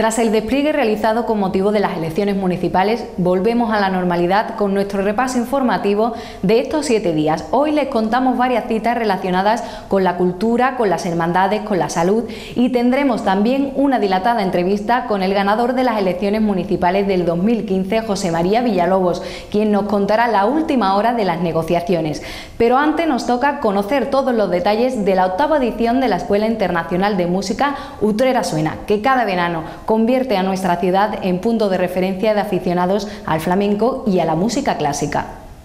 Tras el despliegue realizado con motivo de las elecciones municipales, volvemos a la normalidad con nuestro repaso informativo de estos 7 días. Hoy les contamos varias citas relacionadas con la cultura, con las hermandades, con la salud y tendremos también una dilatada entrevista con el ganador de las elecciones municipales del 2015, José María Villalobos, quien nos contará la última hora de las negociaciones. Pero antes nos toca conocer todos los detalles de la 8ª edición de la Escuela Internacional de Música Utrera Suena, que cada verano convierte a nuestra ciudad en punto de referencia de aficionados al flamenco y a la música clásica.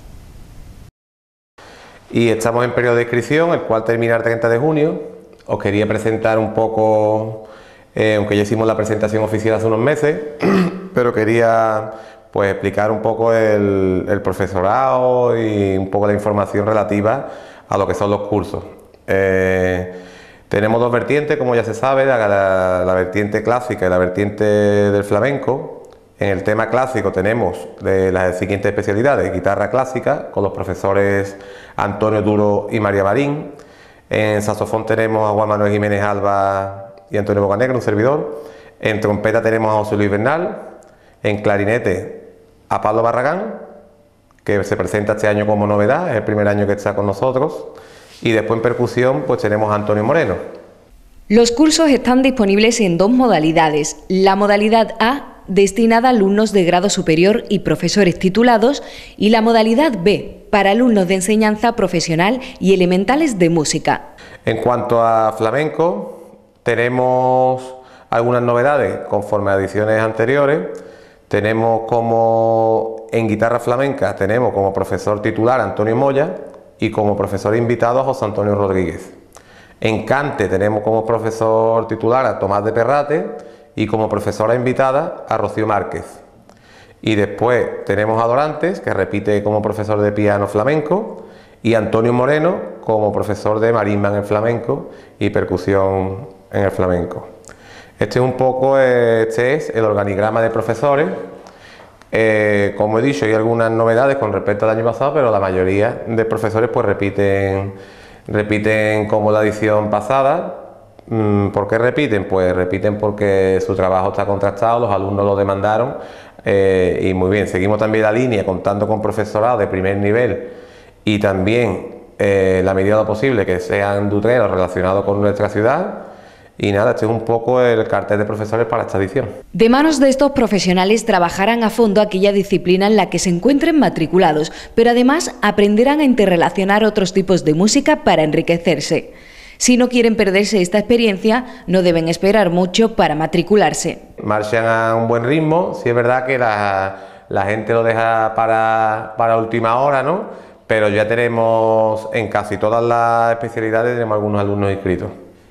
Y estamos en periodo de inscripción, el cual termina el 30 de junio. Os quería presentar un poco, aunque ya hicimos la presentación oficial hace unos meses, pero quería pues explicar un poco el profesorado y un poco la información relativa a lo que son los cursos. Tenemos 2 vertientes, como ya se sabe, la vertiente clásica y la vertiente del flamenco. En el tema clásico tenemos de las siguientes especialidades: guitarra clásica, con los profesores Antonio Duro y María Marín. En saxofón tenemos a Juan Manuel Jiménez Alba y Antonio Bocanegra, un servidor. En trompeta tenemos a José Luis Bernal. En clarinete a Pablo Barragán, que se presenta este año como novedad, es el primer año que está con nosotros. Y después en percusión pues tenemos a Antonio Moreno. Los cursos están disponibles en 2 modalidades. La modalidad A, destinada a alumnos de grado superior y profesores titulados, y la modalidad B, para alumnos de enseñanza profesional y elementales de música. En cuanto a flamenco, tenemos algunas novedades conforme a ediciones anteriores. Tenemos como en guitarra flamenca, tenemos como profesor titular a Antonio Moya y como profesor invitado a José Antonio Rodríguez. En cante tenemos como profesor titular a Tomás de Perrate y como profesora invitada a Rocío Márquez. Y después tenemos a Dorantes, que repite como profesor de piano flamenco, y Antonio Moreno como profesor de marimba en el flamenco y percusión en el flamenco. Este es el organigrama de profesores. Como he dicho, hay algunas novedades con respecto al año pasado, pero la mayoría de profesores pues repiten como la edición pasada. ¿Por qué repiten? Pues repiten porque su trabajo está contrastado, los alumnos lo demandaron, y muy bien. Seguimos también la línea contando con profesorado de primer nivel y también la medida de lo posible que sean de Utrera relacionados con nuestra ciudad. Y nada, este es un poco el cartel de profesores para esta edición. De manos de estos profesionales trabajarán a fondo aquella disciplina en la que se encuentren matriculados, pero además aprenderán a interrelacionar otros tipos de música para enriquecerse. Si no quieren perderse esta experiencia, no deben esperar mucho para matricularse. Marchan a un buen ritmo, sí es verdad que la gente lo deja para última hora, ¿no? Pero ya tenemos en casi todas las especialidades tenemos algunos alumnos inscritos.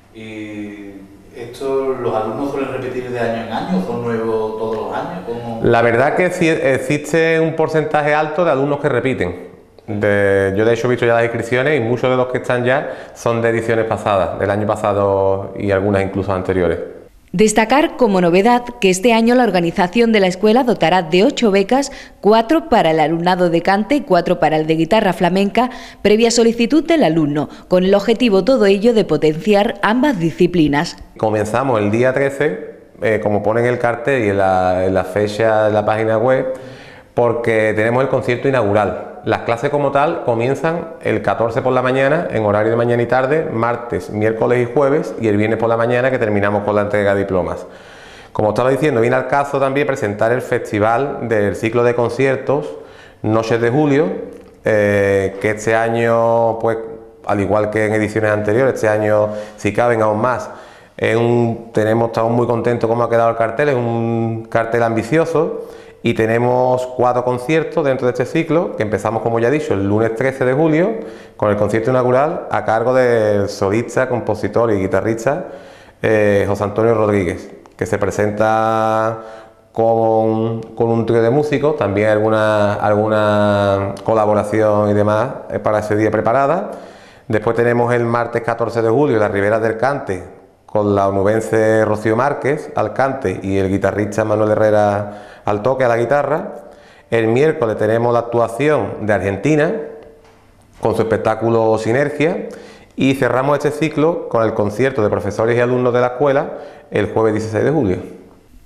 ¿Los alumnos suelen repetir de año en año o son nuevos todos los años? ¿Cómo? La verdad que existe un porcentaje alto de alumnos que repiten. Yo de hecho he visto ya las inscripciones y muchos de los que están ya son de ediciones pasadas, del año pasado y algunas incluso anteriores. Destacar como novedad que este año la organización de la escuela dotará de 8 becas, 4 para el alumnado de cante y 4 para el de guitarra flamenca, previa solicitud del alumno, con el objetivo todo ello de potenciar ambas disciplinas. Comenzamos el día 13, como pone en el cartel y en la fecha de la página web, porque tenemos el concierto inaugural. Las clases como tal comienzan el 14 por la mañana, en horario de mañana y tarde, martes, miércoles y jueves, y el viernes por la mañana, que terminamos con la entrega de diplomas. Como estaba diciendo, viene al caso también presentar el festival del ciclo de conciertos Noches de Julio, que este año, pues al igual que en ediciones anteriores, este año si caben aún más. Estamos muy contentos cómo ha quedado el cartel, es un cartel ambicioso. Y tenemos 4 conciertos dentro de este ciclo, que empezamos, como ya he dicho, el lunes 13 de julio, con el concierto inaugural a cargo del solista, compositor y guitarrista José Antonio Rodríguez, que se presenta con un trío de músicos, también alguna colaboración y demás para ese día preparada. Después tenemos el martes 14 de julio las Riberas del Cante, con la onubense Rocío Márquez al cante y el guitarrista Manuel Herrera al toque, a la guitarra. El miércoles tenemos la actuación de Argentina con su espectáculo Sinergia y cerramos este ciclo con el concierto de profesores y alumnos de la escuela el jueves 16 de julio.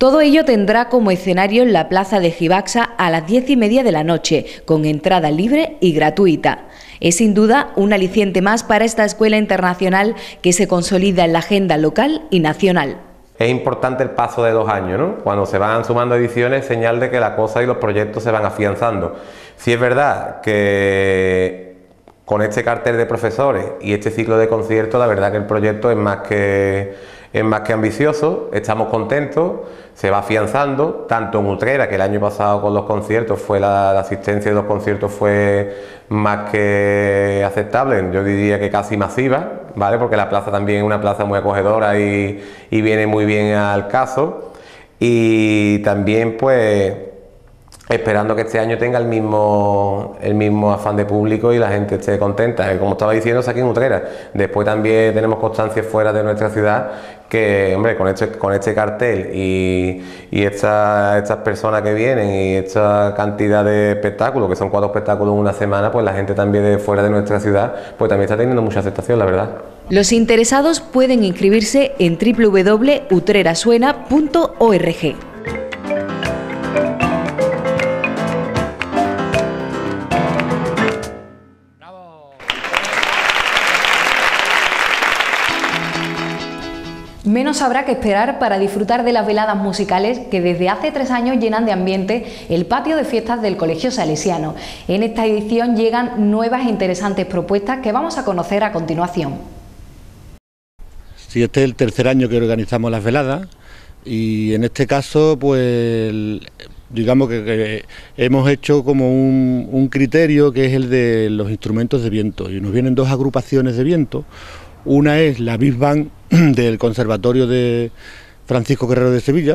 Todo ello tendrá como escenario en la plaza de Gibaxa a las 10:30 de la noche, con entrada libre y gratuita. Es sin duda un aliciente más para esta escuela internacional que se consolida en la agenda local y nacional. Es importante el paso de 2 años, ¿no? Cuando se van sumando ediciones, señal de que la cosa y los proyectos se van afianzando. Sí es verdad que con este cartel de profesores y este ciclo de conciertos, la verdad que el proyecto es más que ambicioso, estamos contentos, se va afianzando, tanto en Utrera, que el año pasado con los conciertos fue la asistencia de los conciertos fue más que aceptable, yo diría que casi masiva, ¿vale? Porque la plaza también es una plaza muy acogedora y viene muy bien al caso, y también pues esperando que este año tenga el mismo afán de público y la gente esté contenta. Como estaba diciendo, es aquí en Utrera. Después también tenemos constancia fuera de nuestra ciudad que, hombre, con este cartel y estas personas que vienen y esta cantidad de espectáculos, que son 4 espectáculos en una semana, pues la gente también de fuera de nuestra ciudad, pues también está teniendo mucha aceptación, la verdad. Los interesados pueden inscribirse en www.utrerasuena.org. Menos habrá que esperar para disfrutar de las veladas musicales que desde hace 3 años llenan de ambiente el patio de fiestas del Colegio Salesiano. En esta edición llegan nuevas e interesantes propuestas que vamos a conocer a continuación. Sí, este es el 3er año que organizamos las veladas y en este caso pues digamos que hemos hecho como un criterio que es el de los instrumentos de viento, y nos vienen 2 agrupaciones de viento. Una es la Big Band del Conservatorio de Francisco Guerrero de Sevilla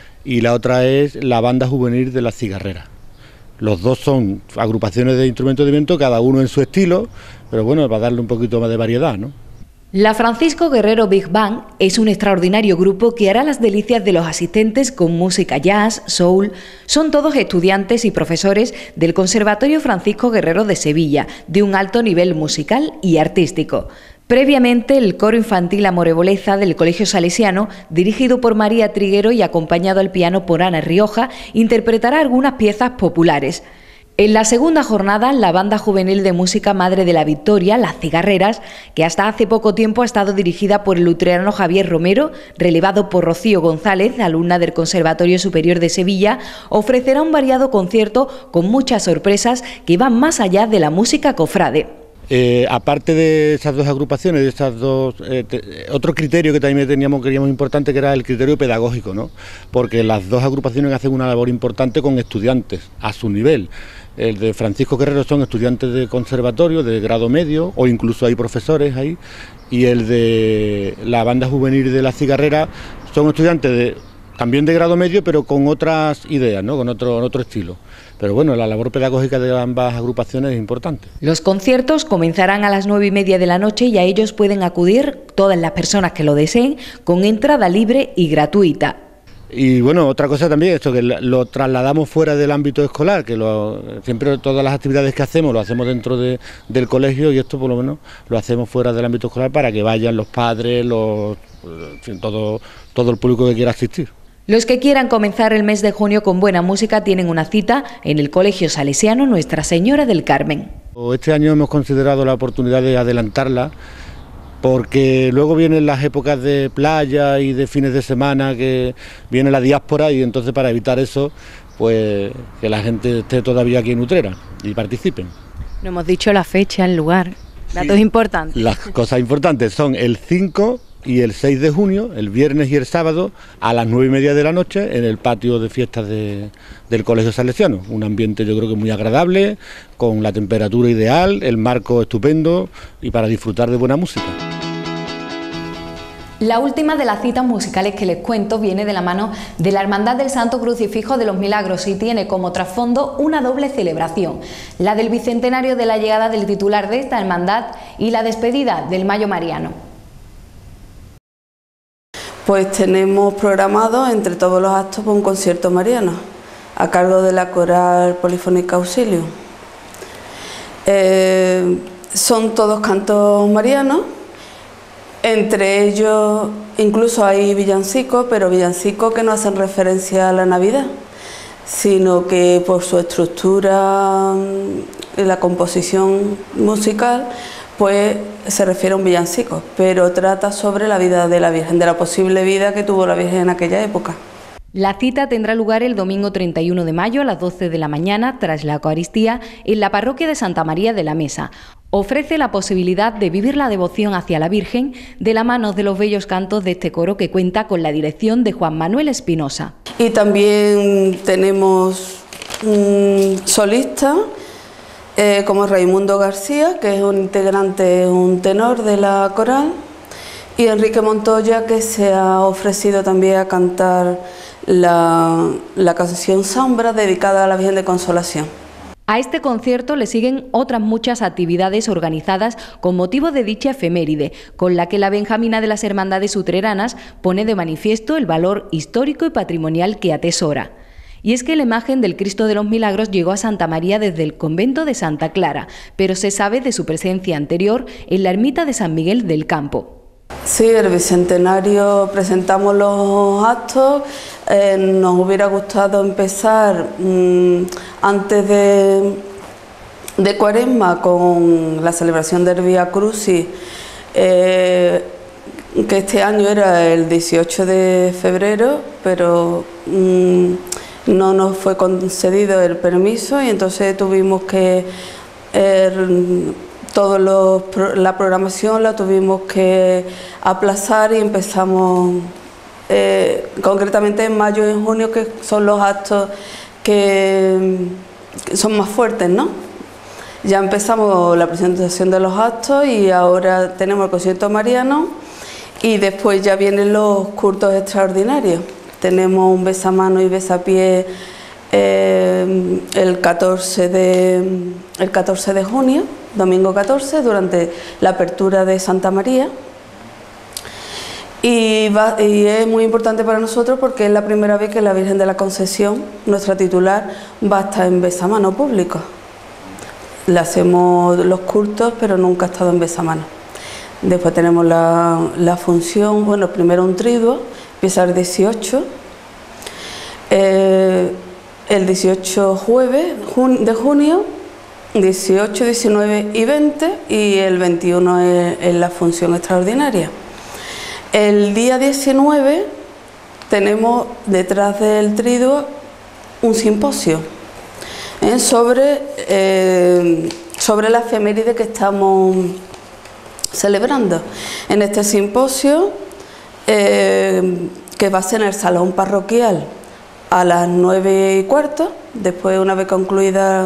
y la otra es la Banda Juvenil de La Cigarrera. Los dos son agrupaciones de instrumentos de viento, cada uno en su estilo, pero bueno, para darle un poquito más de variedad, ¿no? La Francisco Guerrero Big Band es un extraordinario grupo que hará las delicias de los asistentes con música jazz, soul. Son todos estudiantes y profesores del Conservatorio Francisco Guerrero de Sevilla, de un alto nivel musical y artístico. Previamente, el coro infantil Amoreboleza del Colegio Salesiano, dirigido por María Triguero y acompañado al piano por Ana Rioja, interpretará algunas piezas populares. En la segunda jornada, la Banda Juvenil de Música Madre de la Victoria, Las Cigarreras, que hasta hace poco tiempo ha estado dirigida por el utrerano Javier Romero, relevado por Rocío González, alumna del Conservatorio Superior de Sevilla, ofrecerá un variado concierto con muchas sorpresas que van más allá de la música cofrade. Aparte de esas 2 agrupaciones, de esas 2, otro criterio que también queríamos importante, que era el criterio pedagógico, ¿no? Porque las 2 agrupaciones hacen una labor importante con estudiantes a su nivel. El de Francisco Guerrero son estudiantes de conservatorio, de grado medio, o incluso hay profesores ahí, y el de la Banda Juvenil de La Cigarrera son estudiantes también de grado medio, pero con otras ideas, ¿no? Con otro estilo. Pero bueno, la labor pedagógica de ambas agrupaciones es importante. Los conciertos comenzarán a las 9:30 de la noche y a ellos pueden acudir todas las personas que lo deseen con entrada libre y gratuita. Y bueno, otra cosa también, esto que lo trasladamos fuera del ámbito escolar, que siempre todas las actividades que hacemos lo hacemos dentro del colegio, y esto por lo menos lo hacemos fuera del ámbito escolar para que vayan los padres, en fin, todo el público que quiera asistir. Los que quieran comenzar el mes de junio con buena música tienen una cita en el Colegio Salesiano Nuestra Señora del Carmen. Este año hemos considerado la oportunidad de adelantarla, porque luego vienen las épocas de playa y de fines de semana, que viene la diáspora, y entonces para evitar eso, pues que la gente esté todavía aquí en Utrera y participen. No hemos dicho la fecha, el lugar, datos importantes. Las cosas importantes son el 5 y el 6 de junio, el viernes y el sábado, a las 9:30 de la noche, en el patio de fiestas del Colegio Salesiano. Un ambiente yo creo que muy agradable, con la temperatura ideal, el marco estupendo y para disfrutar de buena música. La última de las citas musicales que les cuento viene de la mano de la Hermandad del Santo Crucifijo de los Milagros y tiene como trasfondo una doble celebración, la del bicentenario de la llegada del titular de esta hermandad y la despedida del Mayo Mariano. Pues tenemos programado entre todos los actos un concierto mariano a cargo de la Coral Polifónica Auxilio. Son todos cantos marianos Entre ellos incluso hay villancicos, pero villancicos que no hacen referencia a la Navidad, sino que por su estructura y la composición musical, pues se refiere a un villancico, pero trata sobre la vida de la Virgen, de la posible vida que tuvo la Virgen en aquella época. La cita tendrá lugar el domingo 31 de mayo a las 12 de la mañana, tras la Eucaristía, en la parroquia de Santa María de la Mesa. Ofrece la posibilidad de vivir la devoción hacia la Virgen de la mano de los bellos cantos de este coro, que cuenta con la dirección de Juan Manuel Espinosa. Y también tenemos un solista, como Raimundo García, que es un integrante, un tenor de la coral, y Enrique Montoya, que se ha ofrecido también a cantar la canción Zambra, dedicada a la Virgen de Consolación. A este concierto le siguen otras muchas actividades organizadas con motivo de dicha efeméride, con la que la Benjamina de las Hermandades Utreranas pone de manifiesto el valor histórico y patrimonial que atesora. Y es que la imagen del Cristo de los Milagros llegó a Santa María desde el convento de Santa Clara, pero se sabe de su presencia anterior en la ermita de San Miguel del Campo. Sí, el bicentenario presentamos los actos. Nos hubiera gustado empezar antes de Cuaresma con la celebración del Vía Crucis, que este año era el 18 de febrero, pero no nos fue concedido el permiso y entonces tuvimos que la programación la tuvimos que aplazar y empezamos concretamente en mayo y en junio, que son los actos que son más fuertes, ¿no? Ya empezamos la presentación de los actos y ahora tenemos el concierto mariano y después ya vienen los cultos extraordinarios. Tenemos un besamano y besapié el 14 de junio, domingo 14, durante la apertura de Santa María. Y es muy importante para nosotros porque es la primera vez que la Virgen de la Concepción, nuestra titular, va a estar en besamano público. Le hacemos los cultos, pero nunca ha estado en besamano. Después tenemos la función, bueno, primero un triduo, empieza el 18. El 18 jueves de junio, 18, 19 y 20, y el 21 es la función extraordinaria. El día 19 tenemos detrás del triduo un simposio sobre la efeméride que estamos celebrando. En este simposio, que va a ser en el salón parroquial a las 9:15, después, una vez concluida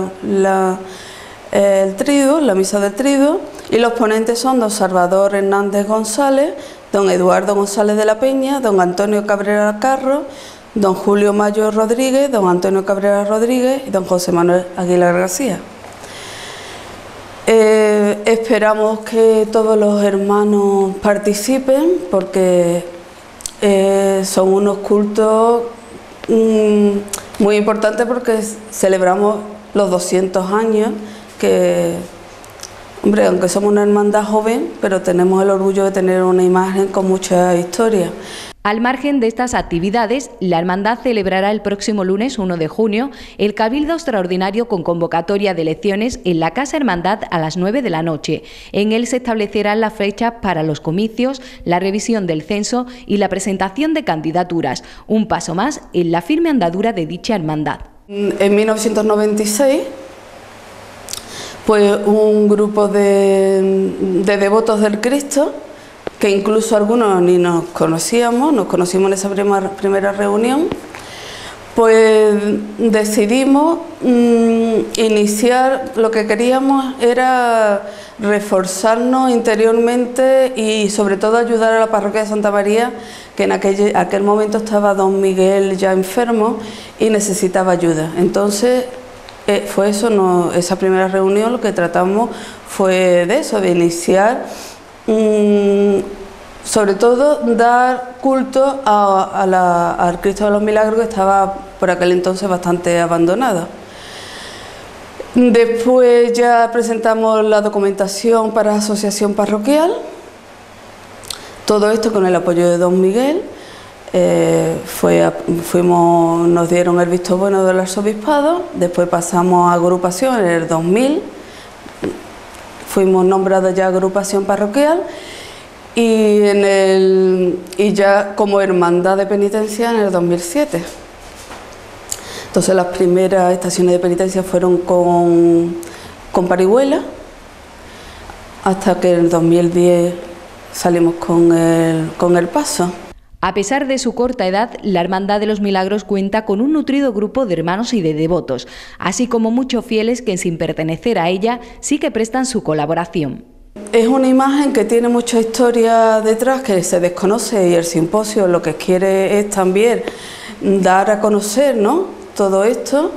el triduo, la misa del triduo, y los ponentes son don Salvador Hernández González, don Eduardo González de la Peña, don Antonio Cabrera Carro, don Julio Mayo Rodríguez, don Antonio Cabrera Rodríguez y don José Manuel Aguilar García. Esperamos que todos los hermanos participen porque son unos cultos muy importantes, porque celebramos los 200 años que, hombre, aunque somos una hermandad joven, pero tenemos el orgullo de tener una imagen con mucha historia. Al margen de estas actividades, la Hermandad celebrará el próximo lunes 1 de junio el Cabildo Extraordinario con convocatoria de elecciones en la Casa Hermandad a las 9 de la noche. En él se establecerán las fechas para los comicios, la revisión del censo y la presentación de candidaturas, un paso más en la firme andadura de dicha hermandad. En 1996, pues un grupo de devotos del Cristo, que incluso algunos ni nos conocíamos, nos conocimos en esa primera reunión, pues decidimos iniciar. Lo que queríamos era reforzarnos interiormente y sobre todo ayudar a la parroquia de Santa María, que en aquel momento estaba don Miguel ya enfermo y necesitaba ayuda. Entonces fue eso, esa primera reunión, lo que tratamos fue de eso, de iniciar, sobre todo dar culto al Cristo de los Milagros, que estaba por aquel entonces bastante abandonado. Después ya presentamos la documentación para la asociación parroquial. Todo esto con el apoyo de don Miguel. Nos dieron el visto bueno del arzobispado, después pasamos a agrupación en el 2000, fuimos nombrados ya agrupación parroquial y ya como hermandad de penitencia en el 2007. Entonces las primeras estaciones de penitencia fueron con Parihuela, hasta que en el 2010 salimos con el paso. A pesar de su corta edad, la Hermandad de los Milagros cuenta con un nutrido grupo de hermanos y de devotos, así como muchos fieles que, sin pertenecer a ella, sí que prestan su colaboración. Es una imagen que tiene mucha historia detrás, que se desconoce, y el simposio lo que quiere es también dar a conocer, ¿no?, todo esto,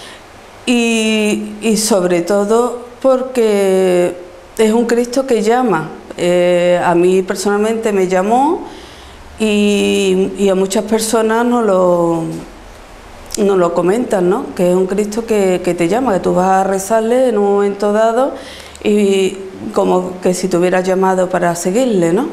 y sobre todo porque es un Cristo que llama. A mí personalmente me llamó y a muchas personas nos lo comentan, ¿no?, que es un Cristo que te llama, que tú vas a rezarle en un momento dado y como que si te hubieras llamado para seguirle, ¿no?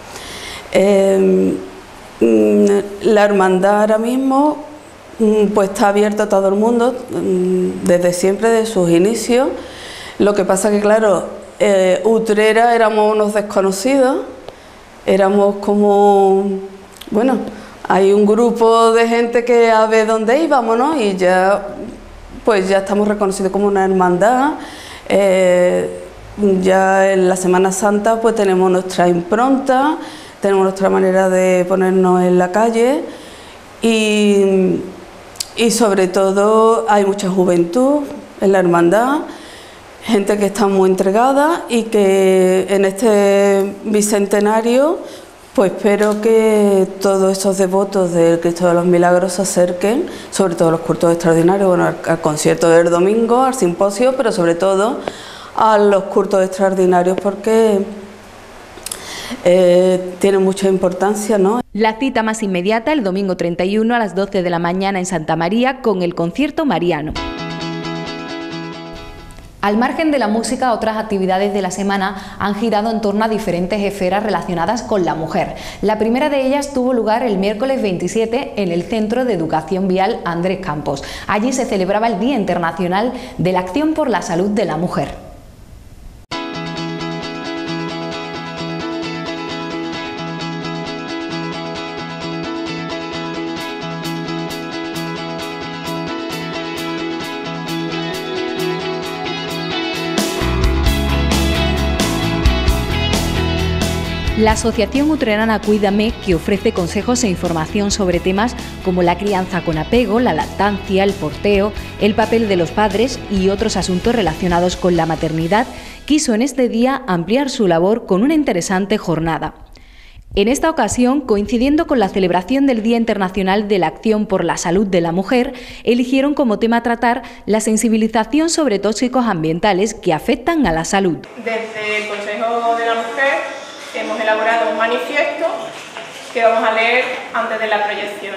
La hermandad ahora mismo pues está abierta a todo el mundo desde siempre, de sus inicios. Lo que pasa que, claro, Utrera éramos unos desconocidos, éramos como, bueno, hay un grupo de gente que a ver dónde íbamos, ¿no? Y ya, pues ya estamos reconocidos como una hermandad. Ya en la Semana Santa pues tenemos nuestra impronta, tenemos nuestra manera de ponernos en la calle y sobre todo hay mucha juventud en la hermandad, gente que está muy entregada y que en este bicentenario pues espero que todos esos devotos del Cristo de los Milagros se acerquen, sobre todo a los cultos extraordinarios, bueno, al concierto del domingo, al simposio, pero sobre todo a los cultos extraordinarios porque tienen mucha importancia, ¿no? La cita más inmediata el domingo 31 a las 12 de la mañana en Santa María con el concierto mariano. Al margen de la música, otras actividades de la semana han girado en torno a diferentes esferas relacionadas con la mujer. La primera de ellas tuvo lugar el miércoles 27 en el Centro de Educación Vial Andrés Campos. Allí se celebraba el Día Internacional de la Acción por la Salud de la Mujer. La Asociación Utrerana Cuídame, que ofrece consejos e información sobre temas como la crianza con apego, la lactancia, el porteo, el papel de los padres y otros asuntos relacionados con la maternidad, quiso en este día ampliar su labor con una interesante jornada. En esta ocasión, coincidiendo con la celebración del Día Internacional de la Acción por la Salud de la Mujer, eligieron como tema a tratar la sensibilización sobre tóxicos ambientales que afectan a la salud. Desde el Consejo de la Mujer hemos elaborado un manifiesto que vamos a leer antes de la proyección.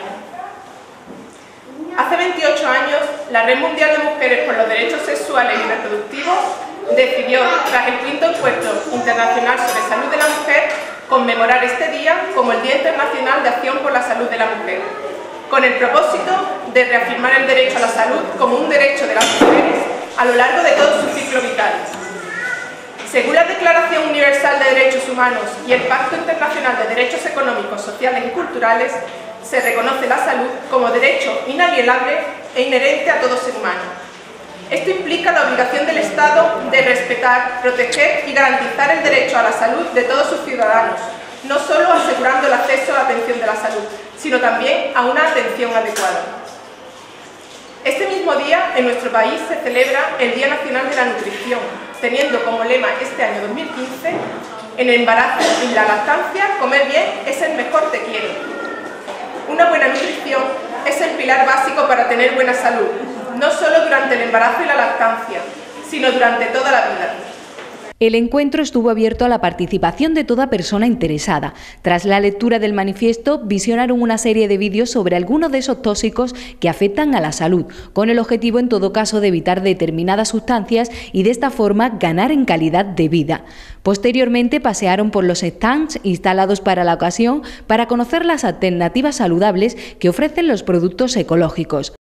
Hace 28 años, la Red Mundial de Mujeres por los Derechos Sexuales y Reproductivos decidió, tras el 5º Encuentro Internacional sobre Salud de la Mujer, conmemorar este día como el Día Internacional de Acción por la Salud de la Mujer, con el propósito de reafirmar el derecho a la salud como un derecho de las mujeres a lo largo de todo su ciclo vital. Según la Declaración Universal de Derechos Humanos y el Pacto Internacional de Derechos Económicos, Sociales y Culturales, se reconoce la salud como derecho inalienable e inherente a todo ser humano. Esto implica la obligación del Estado de respetar, proteger y garantizar el derecho a la salud de todos sus ciudadanos, no solo asegurando el acceso a la atención de la salud, sino también a una atención adecuada. Este mismo día, en nuestro país, se celebra el Día Nacional de la Nutrición, teniendo como lema este año 2015, en el embarazo y la lactancia, comer bien es el mejor te quiero. Una buena nutrición es el pilar básico para tener buena salud, no solo durante el embarazo y la lactancia, sino durante toda la vida. El encuentro estuvo abierto a la participación de toda persona interesada. Tras la lectura del manifiesto, visionaron una serie de vídeos sobre algunos de esos tóxicos que afectan a la salud, con el objetivo, en todo caso, de evitar determinadas sustancias y de esta forma ganar en calidad de vida. Posteriormente pasearon por los stands instalados para la ocasión para conocer las alternativas saludables que ofrecen los productos ecológicos.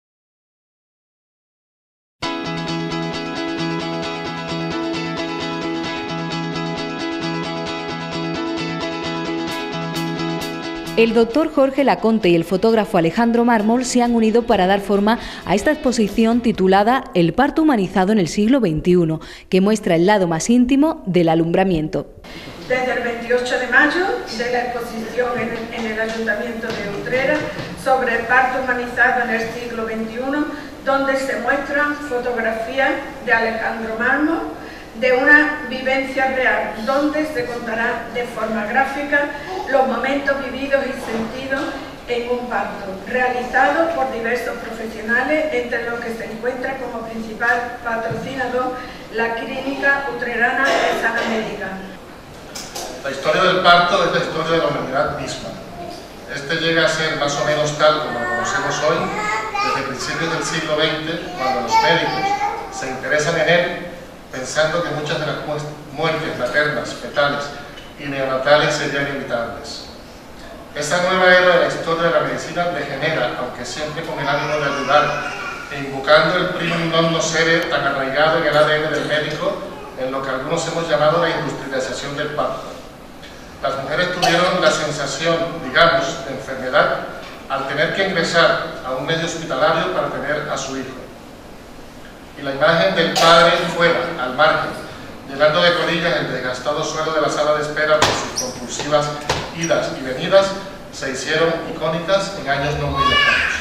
El doctor Jorge Laconte y el fotógrafo Alejandro Mármol se han unido para dar forma a esta exposición titulada El parto humanizado en el siglo XXI, que muestra el lado más íntimo del alumbramiento. Desde el 28 de mayo de la exposición en el Ayuntamiento de Utrera sobre el parto humanizado en el siglo XXI, donde se muestran fotografías de Alejandro Mármol, de una vivencia real, donde se contará de forma gráfica los momentos vividos y sentidos en un parto, realizado por diversos profesionales, entre los que se encuentra como principal patrocinador la Clínica Utrerana de Sana Médica. La historia del parto es la historia de la humanidad misma. Este llega a ser más o menos tal como lo conocemos hoy, desde principios del siglo XX, cuando los médicos se interesan en él, pensando que muchas de las muertes maternas, fetales y neonatales serían evitables. Esa nueva era de la historia de la medicina degenera, aunque siempre con el ánimo de ayudar, e invocando el primum non nocere tan arraigado en el ADN del médico, en lo que algunos hemos llamado la industrialización del parto. Las mujeres tuvieron la sensación, digamos, de enfermedad al tener que ingresar a un medio hospitalario para tener a su hijo. Y la imagen del padre fuera, al margen, llenando de colillas el desgastado suelo de la sala de espera por sus compulsivas idas y venidas, se hicieron icónicas en años no muy lejanos.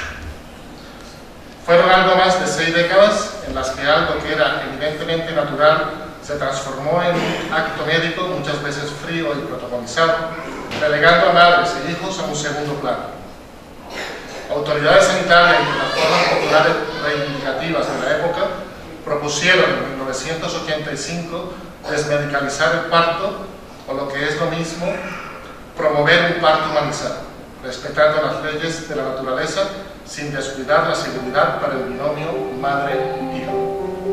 Fueron algo más de 6 décadas en las que algo que era evidentemente natural se transformó en un acto médico muchas veces frío y protocolizado, relegando a madres e hijos a un segundo plano. Autoridades sanitarias y plataformas populares reivindicativas de la época propusieron en 1985 desmedicalizar el parto, o lo que es lo mismo, promover un parto humanizado, respetando las leyes de la naturaleza sin descuidar la seguridad para el binomio madre-hijo.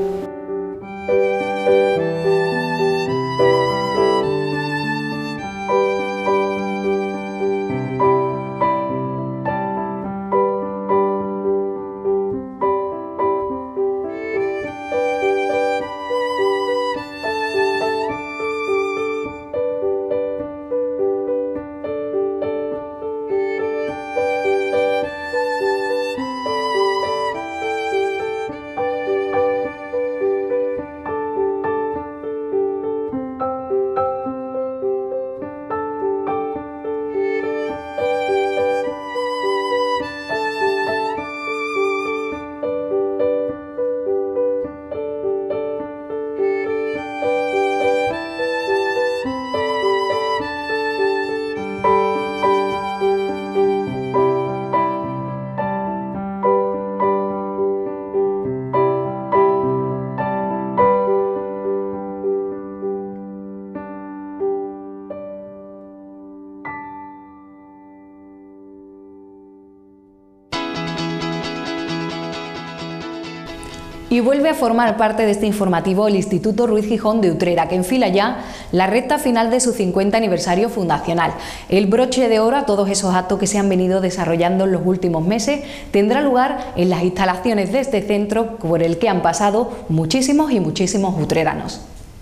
Y vuelve a formar parte de este informativo el Instituto Ruiz Gijón de Utrera, que enfila ya la recta final de su 50 aniversario fundacional. El broche de oro a todos esos actos que se han venido desarrollando en los últimos meses tendrá lugar en las instalaciones de este centro por el que han pasado muchísimos y muchísimos utreranos.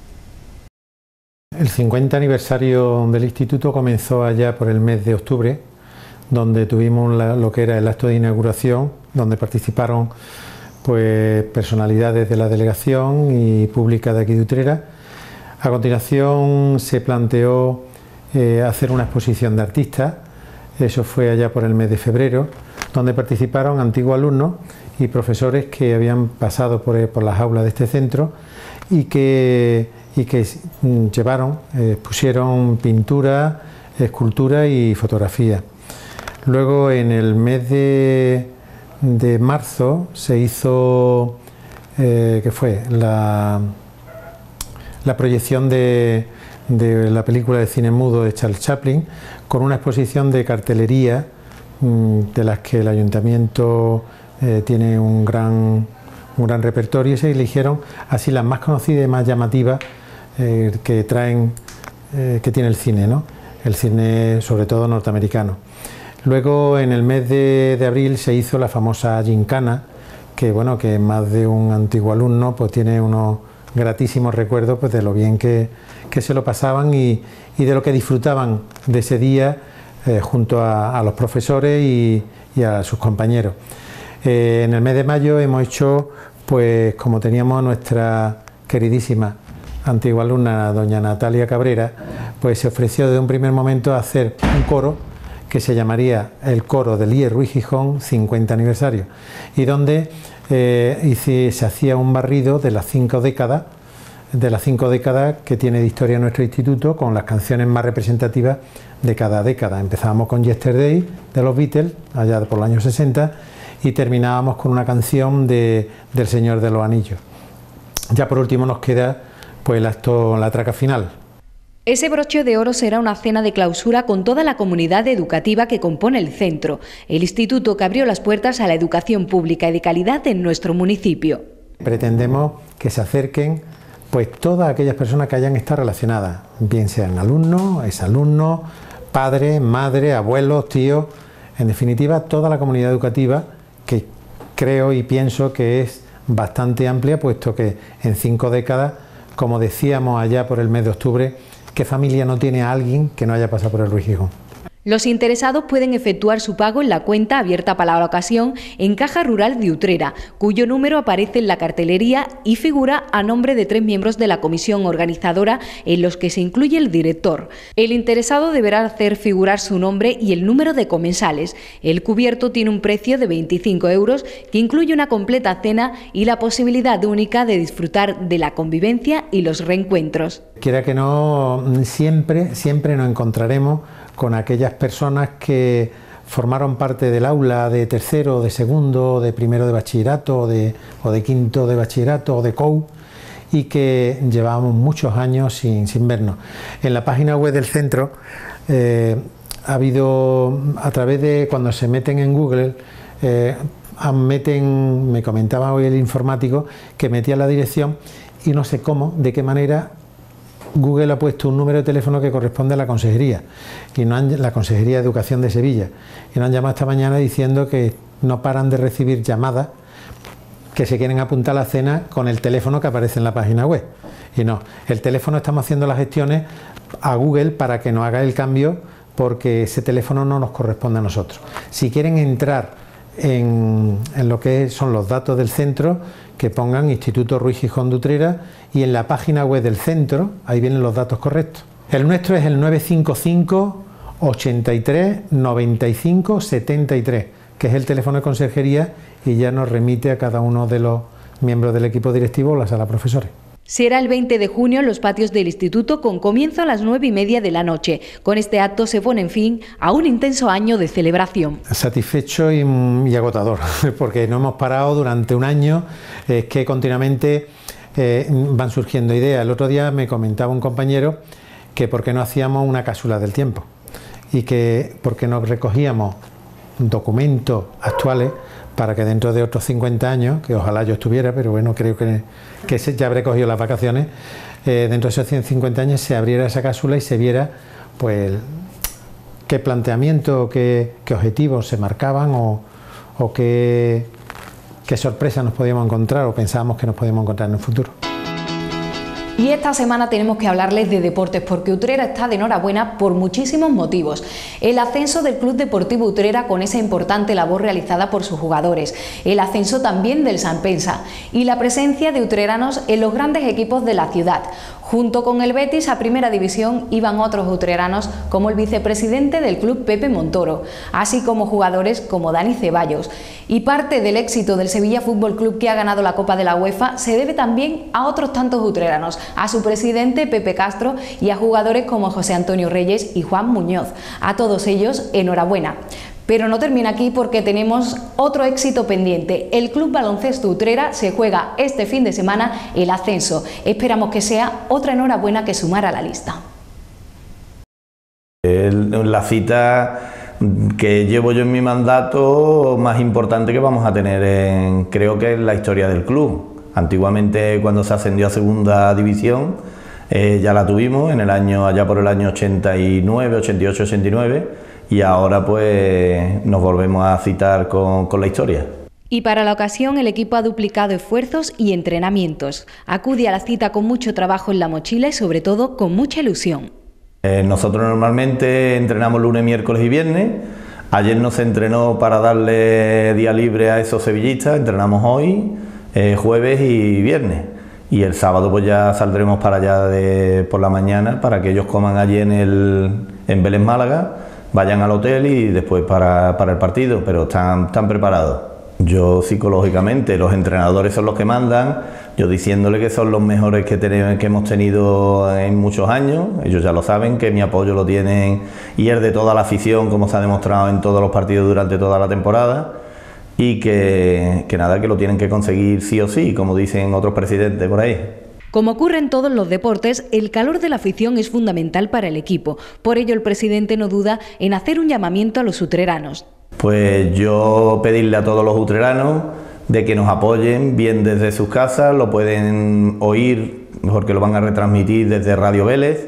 El 50 aniversario del instituto comenzó allá por el mes de octubre, donde tuvimos lo que era el acto de inauguración, donde participaron pues personalidades de la delegación y pública de aquí de Utrera. A continuación se planteó hacer una exposición de artistas, eso fue allá por el mes de febrero, donde participaron antiguos alumnos y profesores que habían pasado por las aulas de este centro y que llevaron, pusieron pintura, escultura y fotografía. Luego en el mes de marzo se hizo que fue la la proyección de la película de cine mudo de Charles Chaplin, con una exposición de cartelería de las que el ayuntamiento tiene un gran repertorio, y se eligieron así las más conocidas y más llamativas que tiene el cine, ¿no? El cine sobre todo norteamericano. Luego en el mes de abril se hizo la famosa gincana, que bueno, que más de un antiguo alumno pues tiene unos gratísimos recuerdos pues de lo bien que se lo pasaban y de lo que disfrutaban de ese día junto a los profesores y a sus compañeros. En el mes de mayo hemos hecho, pues como teníamos nuestra queridísima antigua alumna doña Natalia Cabrera, pues se ofreció desde un primer momento a hacer un coro que se llamaría el Coro del IE Ruiz Gijón 50 aniversario, y donde se hacía un barrido de las 5 décadas que tiene de historia nuestro instituto, con las canciones más representativas de cada década. Empezábamos con Yesterday de los Beatles, allá por los años 60, y terminábamos con una canción del Señor de los Anillos. Ya por último nos queda pues la traca final. Ese broche de oro será una cena de clausura con toda la comunidad educativa que compone el centro, el instituto que abrió las puertas a la educación pública y de calidad en nuestro municipio. Pretendemos que se acerquen pues todas aquellas personas que hayan estado relacionadas, bien sean alumnos, exalumnos, padres, madres, abuelos, tíos, en definitiva toda la comunidad educativa, que creo y pienso que es bastante amplia, puesto que en 5 décadas, como decíamos allá por el mes de octubre, ¿qué familia no tiene a alguien que no haya pasado por el Ruiz Gijón? Los interesados pueden efectuar su pago en la cuenta abierta para la ocasión en Caja Rural de Utrera, cuyo número aparece en la cartelería y figura a nombre de 3 miembros de la comisión organizadora, en los que se incluye el director. El interesado deberá hacer figurar su nombre y el número de comensales. El cubierto tiene un precio de 25 euros, que incluye una completa cena y la posibilidad única de disfrutar de la convivencia y los reencuentros. Quiera que no, siempre nos encontraremos con aquellas personas que formaron parte del aula de tercero, de segundo, de primero de bachillerato, o de quinto de bachillerato, o de COU, y que llevábamos muchos años sin vernos. En la página web del centro ha habido, a través de cuando se meten en Google, me comentaba hoy el informático que metía la dirección y no sé cómo, de qué manera Google ha puesto un número de teléfono que corresponde a la consejería, y la Consejería de Educación de Sevilla, y nos han llamado esta mañana diciendo que no paran de recibir llamadas que se quieren apuntar a la cena con el teléfono que aparece en la página web. Y no, el teléfono, estamos haciendo las gestiones a Google para que nos haga el cambio, porque ese teléfono no nos corresponde a nosotros. Si quieren entrar en lo que son los datos del centro, que pongan Instituto Ruiz Gijón de Utrera, y en la página web del centro, ahí vienen los datos correctos. El nuestro es el 955 83 95 73, que es el teléfono de consejería, y ya nos remite a cada uno de los miembros del equipo directivo o la sala profesores. Será el 20 de junio en los patios del instituto, con comienzo a las 9:30 de la noche. Con este acto se pone en fin a un intenso año de celebración. Satisfecho y agotador, porque no hemos parado durante un año, es que continuamente van surgiendo ideas. El otro día me comentaba un compañero que por qué no hacíamos una cápsula del tiempo, y que por qué no recogíamos documentos actuales para que dentro de otros 50 años, que ojalá yo estuviera, pero bueno, creo que ya habré cogido las vacaciones, dentro de esos 150 años se abriera esa cápsula y se viera pues qué planteamiento, qué objetivos se marcaban, o qué sorpresas nos podíamos encontrar, o pensábamos que nos podíamos encontrar en el futuro. Y esta semana tenemos que hablarles de deportes, porque Utrera está de enhorabuena por muchísimos motivos. El ascenso del Club Deportivo Utrera, con esa importante labor realizada por sus jugadores, el ascenso también del Sanpensa y la presencia de utreranos en los grandes equipos de la ciudad. Junto con el Betis a Primera División iban otros utreranos, como el vicepresidente del club, Pepe Montoro, así como jugadores como Dani Ceballos. Y parte del éxito del Sevilla Fútbol Club, que ha ganado la Copa de la UEFA, se debe también a otros tantos utreranos, a su presidente Pepe Castro y a jugadores como José Antonio Reyes y Juan Muñoz. A todos ellos, enhorabuena. Pero no termina aquí porque tenemos otro éxito pendiente. El Club Baloncesto Utrera se juega este fin de semana el ascenso. Esperamos que sea otra enhorabuena que sumar a la lista. La cita que llevo yo en mi mandato más importante que vamos a tener creo que en la historia del club. Antiguamente, cuando se ascendió a segunda división, ya la tuvimos en el año, allá por el año 89, 88, 89, y ahora pues nos volvemos a citar con la historia. Y para la ocasión el equipo ha duplicado esfuerzos y entrenamientos. Acude a la cita con mucho trabajo en la mochila y sobre todo con mucha ilusión. Nosotros normalmente entrenamos lunes, miércoles y viernes. Ayer nos entrenó para darle día libre a esos sevillistas, entrenamos hoy, jueves y viernes. Y el sábado pues ya saldremos para allá por la mañana para que ellos coman allí en Vélez Málaga, vayan al hotel y después para el partido, pero están preparados. Yo psicológicamente, los entrenadores son los que mandan, yo diciéndole que son los mejores que hemos tenido en muchos años, ellos ya lo saben, que mi apoyo lo tienen y es de toda la afición, como se ha demostrado en todos los partidos durante toda la temporada, y que nada, que lo tienen que conseguir sí o sí, como dicen otros presidentes por ahí. Como ocurre en todos los deportes, el calor de la afición es fundamental para el equipo. Por ello, el presidente no duda en hacer un llamamiento a los utreranos. Pues yo pedirle a todos los utreranos de que nos apoyen bien desde sus casas, lo pueden oír porque lo van a retransmitir desde Radio Vélez,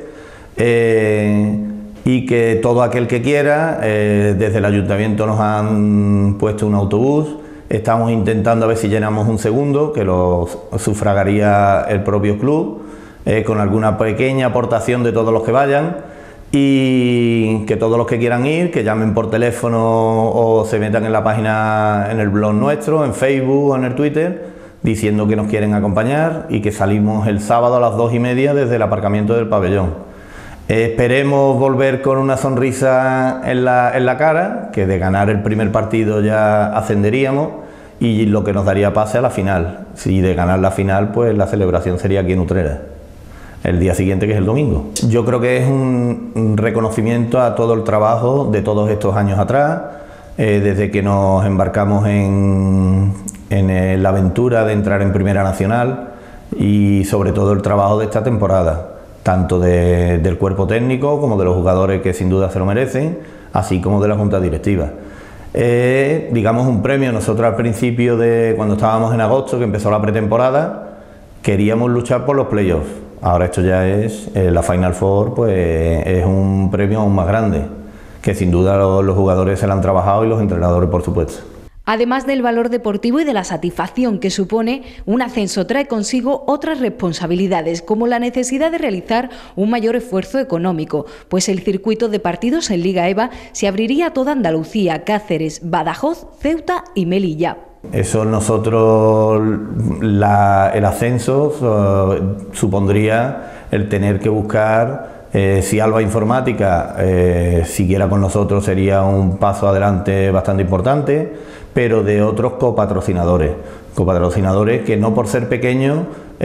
y que todo aquel que quiera, desde el ayuntamiento nos han puesto un autobús, estamos intentando a ver si llenamos un segundo, que lo sufragaría el propio club, con alguna pequeña aportación de todos los que vayan. Y que todos los que quieran ir, que llamen por teléfono o se metan en la página, en el blog nuestro, en Facebook o en el Twitter, diciendo que nos quieren acompañar y que salimos el sábado a las 2:30 desde el aparcamiento del pabellón. Esperemos volver con una sonrisa en la cara, que de ganar el primer partido ya ascenderíamos y lo que nos daría pase a la final. Si de ganar la final, pues la celebración sería aquí en Utrera, el día siguiente, que es el domingo. Yo creo que es un reconocimiento a todo el trabajo de todos estos años atrás, desde que nos embarcamos en la aventura de entrar en Primera Nacional y sobre todo el trabajo de esta temporada, tanto del cuerpo técnico como de los jugadores que sin duda se lo merecen, así como de la Junta Directiva. Digamos un premio. Nosotros al principio, cuando estábamos en agosto, que empezó la pretemporada, queríamos luchar por los playoffs. Ahora esto ya es, la Final Four, pues es un premio aún más grande, que sin duda los jugadores se lo han trabajado y los entrenadores, por supuesto. Además del valor deportivo y de la satisfacción que supone, un ascenso trae consigo otras responsabilidades, como la necesidad de realizar un mayor esfuerzo económico, pues el circuito de partidos en Liga EVA se abriría a toda Andalucía, Cáceres, Badajoz, Ceuta y Melilla. Eso nosotros, el ascenso supondría el tener que buscar, si Alba Informática siguiera con nosotros sería un paso adelante bastante importante, pero de otros copatrocinadores que no por ser pequeños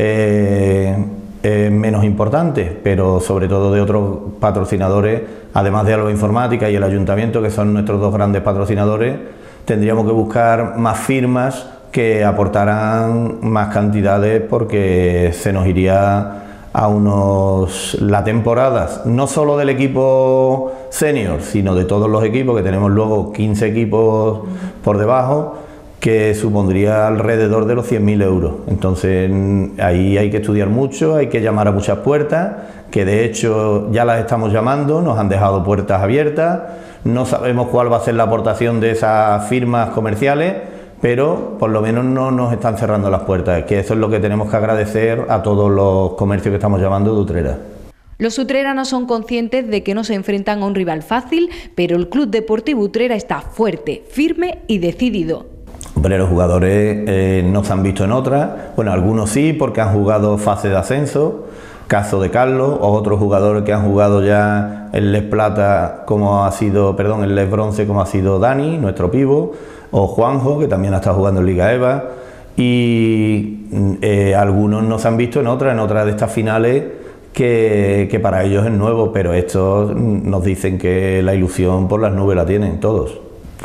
menos importantes, pero sobre todo de otros patrocinadores, además de Alba Informática y el Ayuntamiento, que son nuestros dos grandes patrocinadores. Tendríamos que buscar más firmas que aportaran más cantidades, porque se nos iría a la temporada, no solo del equipo senior, sino de todos los equipos, que tenemos luego 15 equipos por debajo, que supondría alrededor de los 100.000 euros. Entonces ahí hay que estudiar mucho, hay que llamar a muchas puertas, que de hecho ya las estamos llamando, nos han dejado puertas abiertas. No sabemos cuál va a ser la aportación de esas firmas comerciales, pero por lo menos no nos están cerrando las puertas, que eso es lo que tenemos que agradecer a todos los comercios que estamos llamando de Utrera. Los utreranos son conscientes de que no se enfrentan a un rival fácil, pero el Club Deportivo Utrera está fuerte, firme y decidido. Hombre, los jugadores no se han visto en otra, bueno, algunos sí, porque han jugado fase de ascenso, caso de Carlos, o otros jugadores que han jugado ya el Les Plata, el Les Bronce, como ha sido Dani, nuestro pivo, o Juanjo, que también ha estado jugando en Liga EVA, y algunos no se han visto en otra de estas finales que para ellos es nuevo, pero estos nos dicen que la ilusión por las nubes la tienen todos.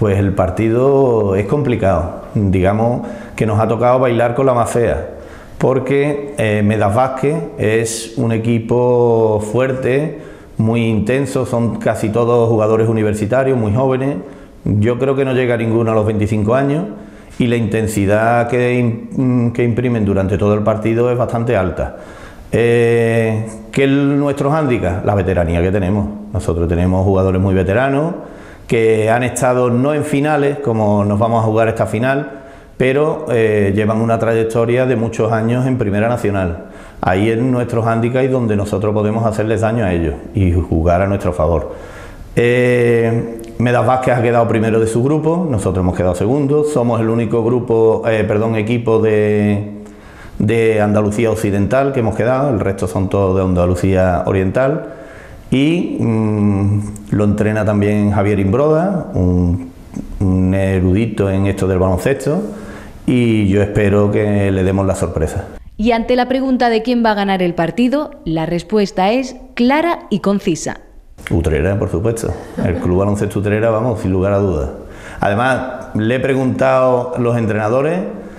Pues el partido es complicado, digamos que nos ha tocado bailar con la más fea, porque Medas Vázquez es un equipo fuerte, muy intenso, son casi todos jugadores universitarios, muy jóvenes, yo creo que no llega ninguno a los 25 años y la intensidad que imprimen durante todo el partido es bastante alta. ¿Qué es nuestro hándicap? La veteranía que tenemos. Nosotros tenemos jugadores muy veteranos que han estado no en finales, como nos vamos a jugar esta final, pero llevan una trayectoria de muchos años en Primera Nacional. Ahí es nuestro hándicap y donde nosotros podemos hacerles daño a ellos y jugar a nuestro favor. Medas Vázquez ha quedado primero de su grupo, nosotros hemos quedado segundos, somos el único equipo de Andalucía Occidental que hemos quedado, el resto son todos de Andalucía Oriental. Y lo entrena también Javier Imbroda, un erudito en esto del baloncesto, y yo espero que le demos la sorpresa. Y ante la pregunta de quién va a ganar el partido, la respuesta es clara y concisa. Utrera, por supuesto. El Club Baloncesto Utrera, vamos, sin lugar a dudas. Además, le he preguntado a los entrenadores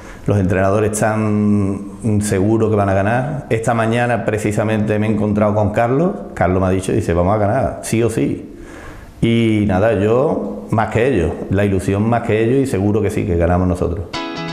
están seguros que van a ganar. Esta mañana precisamente me he encontrado con Carlos me ha dicho, dice, vamos a ganar, sí o sí. Y nada, yo más que ellos, la ilusión más que ellos y seguro que sí, que ganamos nosotros.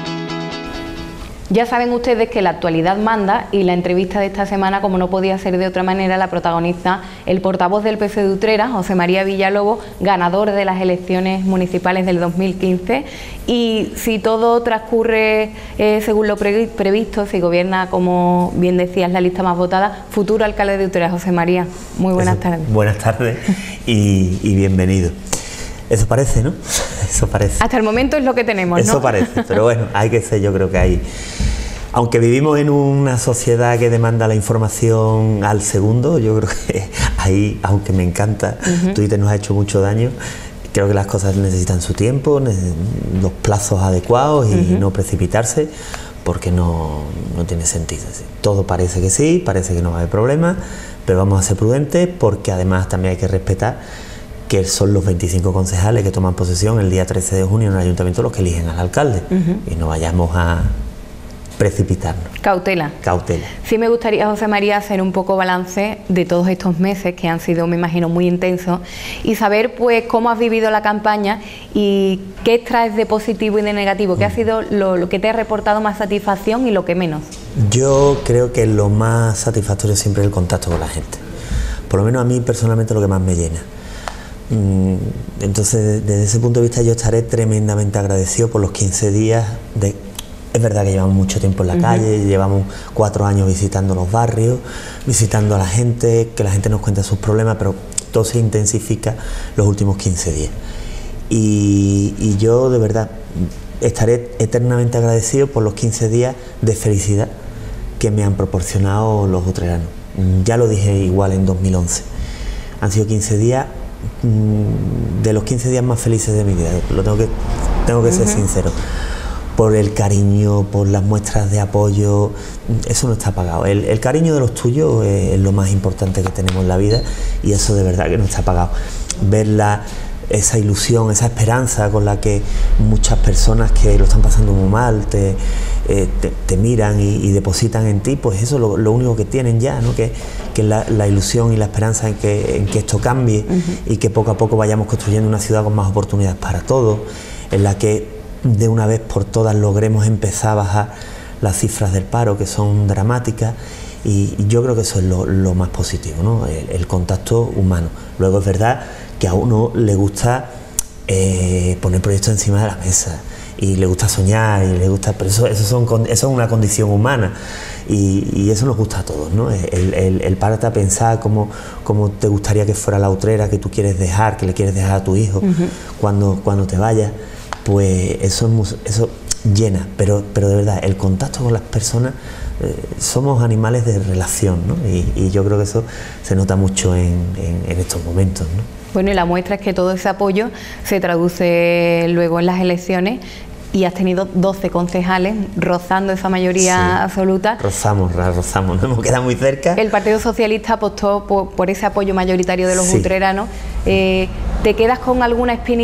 Ya saben ustedes que la actualidad manda y la entrevista de esta semana, como no podía ser de otra manera, la protagoniza el portavoz del PC de Utrera, José María Villalobos, ganador de las elecciones municipales del 2015. Y si todo transcurre según lo previsto, si gobierna, como bien decías, la lista más votada, futuro alcalde de Utrera. José María, muy buenas tardes. Buenas tardes y bienvenido. Eso parece, ¿no? Eso parece. Hasta el momento es lo que tenemos, ¿no? Eso parece, pero bueno, hay que ser, yo creo que hay... Aunque vivimos en una sociedad que demanda la información al segundo, yo creo que ahí, aunque me encanta, Twitter nos ha hecho mucho daño, creo que las cosas necesitan su tiempo, los plazos adecuados y no precipitarse, porque no tiene sentido. Todo parece que sí, parece que no va a haber problemas, pero vamos a ser prudentes porque además también hay que respetar que son los 25 concejales que toman posesión el día 13 de junio en el ayuntamiento los que eligen al alcalde y no vayamos a precipitarnos. Cautela. Cautela. Sí me gustaría, José María, hacer un poco balance de todos estos meses que han sido, me imagino, muy intensos y saber pues cómo has vivido la campaña y qué traes de positivo y de negativo, qué ha sido lo que te ha reportado más satisfacción y lo que menos. Yo creo que lo más satisfactorio siempre es el contacto con la gente. Por lo menos a mí personalmente lo que más me llena. Entonces, desde ese punto de vista yo estaré tremendamente agradecido por los 15 días de... Es verdad que llevamos mucho tiempo en la calle, llevamos 4 años visitando los barrios, visitando a la gente, que la gente nos cuenta sus problemas, pero todo se intensifica los últimos 15 días. Y yo de verdad estaré eternamente agradecido por los 15 días de felicidad que me han proporcionado los utreranos. Ya lo dije igual en 2011. Han sido 15 días... de los 15 días más felices de mi vida, tengo que ser sincero, por el cariño, por las muestras de apoyo, eso no está pagado. El cariño de los tuyos es lo más importante que tenemos en la vida y eso de verdad que no está pagado. Ver esa ilusión, esa esperanza con la que muchas personas que lo están pasando muy mal te miran y depositan en ti, pues eso es lo único que tienen ya, ¿no? Que la ilusión y la esperanza en que esto cambie y que poco a poco vayamos construyendo una ciudad con más oportunidades para todos, en la que de una vez por todas logremos empezar a bajar las cifras del paro, que son dramáticas, y yo creo que eso es lo más positivo, ¿no? El contacto humano. Luego es verdad que a uno le gusta poner proyectos encima de la mesa y le gusta soñar y le gusta, pero eso es una condición humana y eso nos gusta a todos, ¿no? El pararte a pensar cómo te gustaría que fuera la Utrera que tú quieres dejar, que le quieres dejar a tu hijo cuando te vayas, pues eso llena, pero de verdad el contacto con las personas, somos animales de relación, ¿no? Y yo creo que eso se nota mucho en estos momentos, ¿no? Bueno, y la muestra es que todo ese apoyo se traduce luego en las elecciones y has tenido 12 concejales rozando esa mayoría absoluta. Rozamos, nos hemos quedado muy cerca. El Partido Socialista apostó por ese apoyo mayoritario de los utreranos. ¿Te quedas con alguna espinita?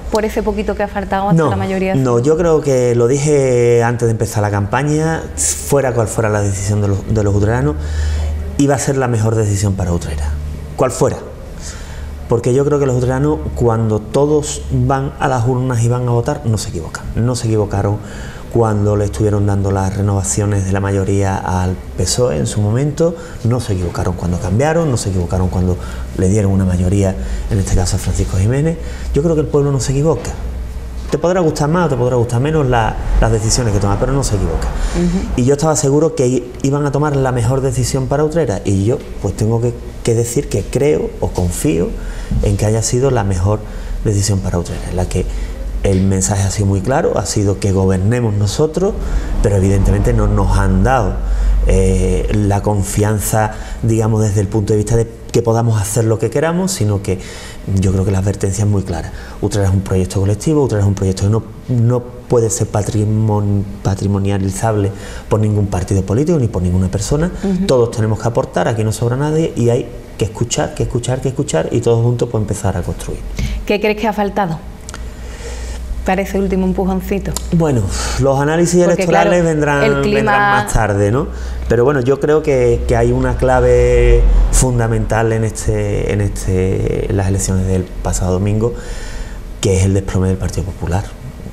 por ese poquito que ha faltado hasta la mayoría? No, yo creo que lo dije antes de empezar la campaña, fuera cual fuera la decisión de los utreranos, iba a ser la mejor decisión para Utrera, cual fuera. Porque yo creo que los utreranos, cuando todos van a las urnas y van a votar, no se equivocan. No se equivocaron cuando le estuvieron dando las renovaciones de la mayoría al PSOE en su momento, no se equivocaron cuando cambiaron, no se equivocaron cuando le dieron una mayoría, en este caso a Francisco Jiménez. Yo creo que el pueblo no se equivoca. Te podrá gustar más o te podrá gustar menos las decisiones que toma, pero no se equivoca. Y yo estaba seguro que iban a tomar la mejor decisión para Utrera, y yo pues tengo que decir que creo o confío en que haya sido la mejor decisión para Utrera, en la que el mensaje ha sido muy claro, ha sido que gobernemos nosotros, pero evidentemente no nos han dado la confianza, digamos, desde el punto de vista de que podamos hacer lo que queramos, sino que yo creo que la advertencia es muy clara. Utrera es un proyecto colectivo, Utrera es un proyecto que no puede ser patrimonializable por ningún partido político ni por ninguna persona. Todos tenemos que aportar, aquí no sobra nadie y hay que escuchar y todos juntos pues empezar a construir. ¿Qué crees que ha faltado para ese último empujoncito? Bueno, los análisis electorales vendrán más tarde, ¿no? Pero bueno, yo creo que hay una clave fundamental en las elecciones del pasado domingo, que es el desplome del Partido Popular.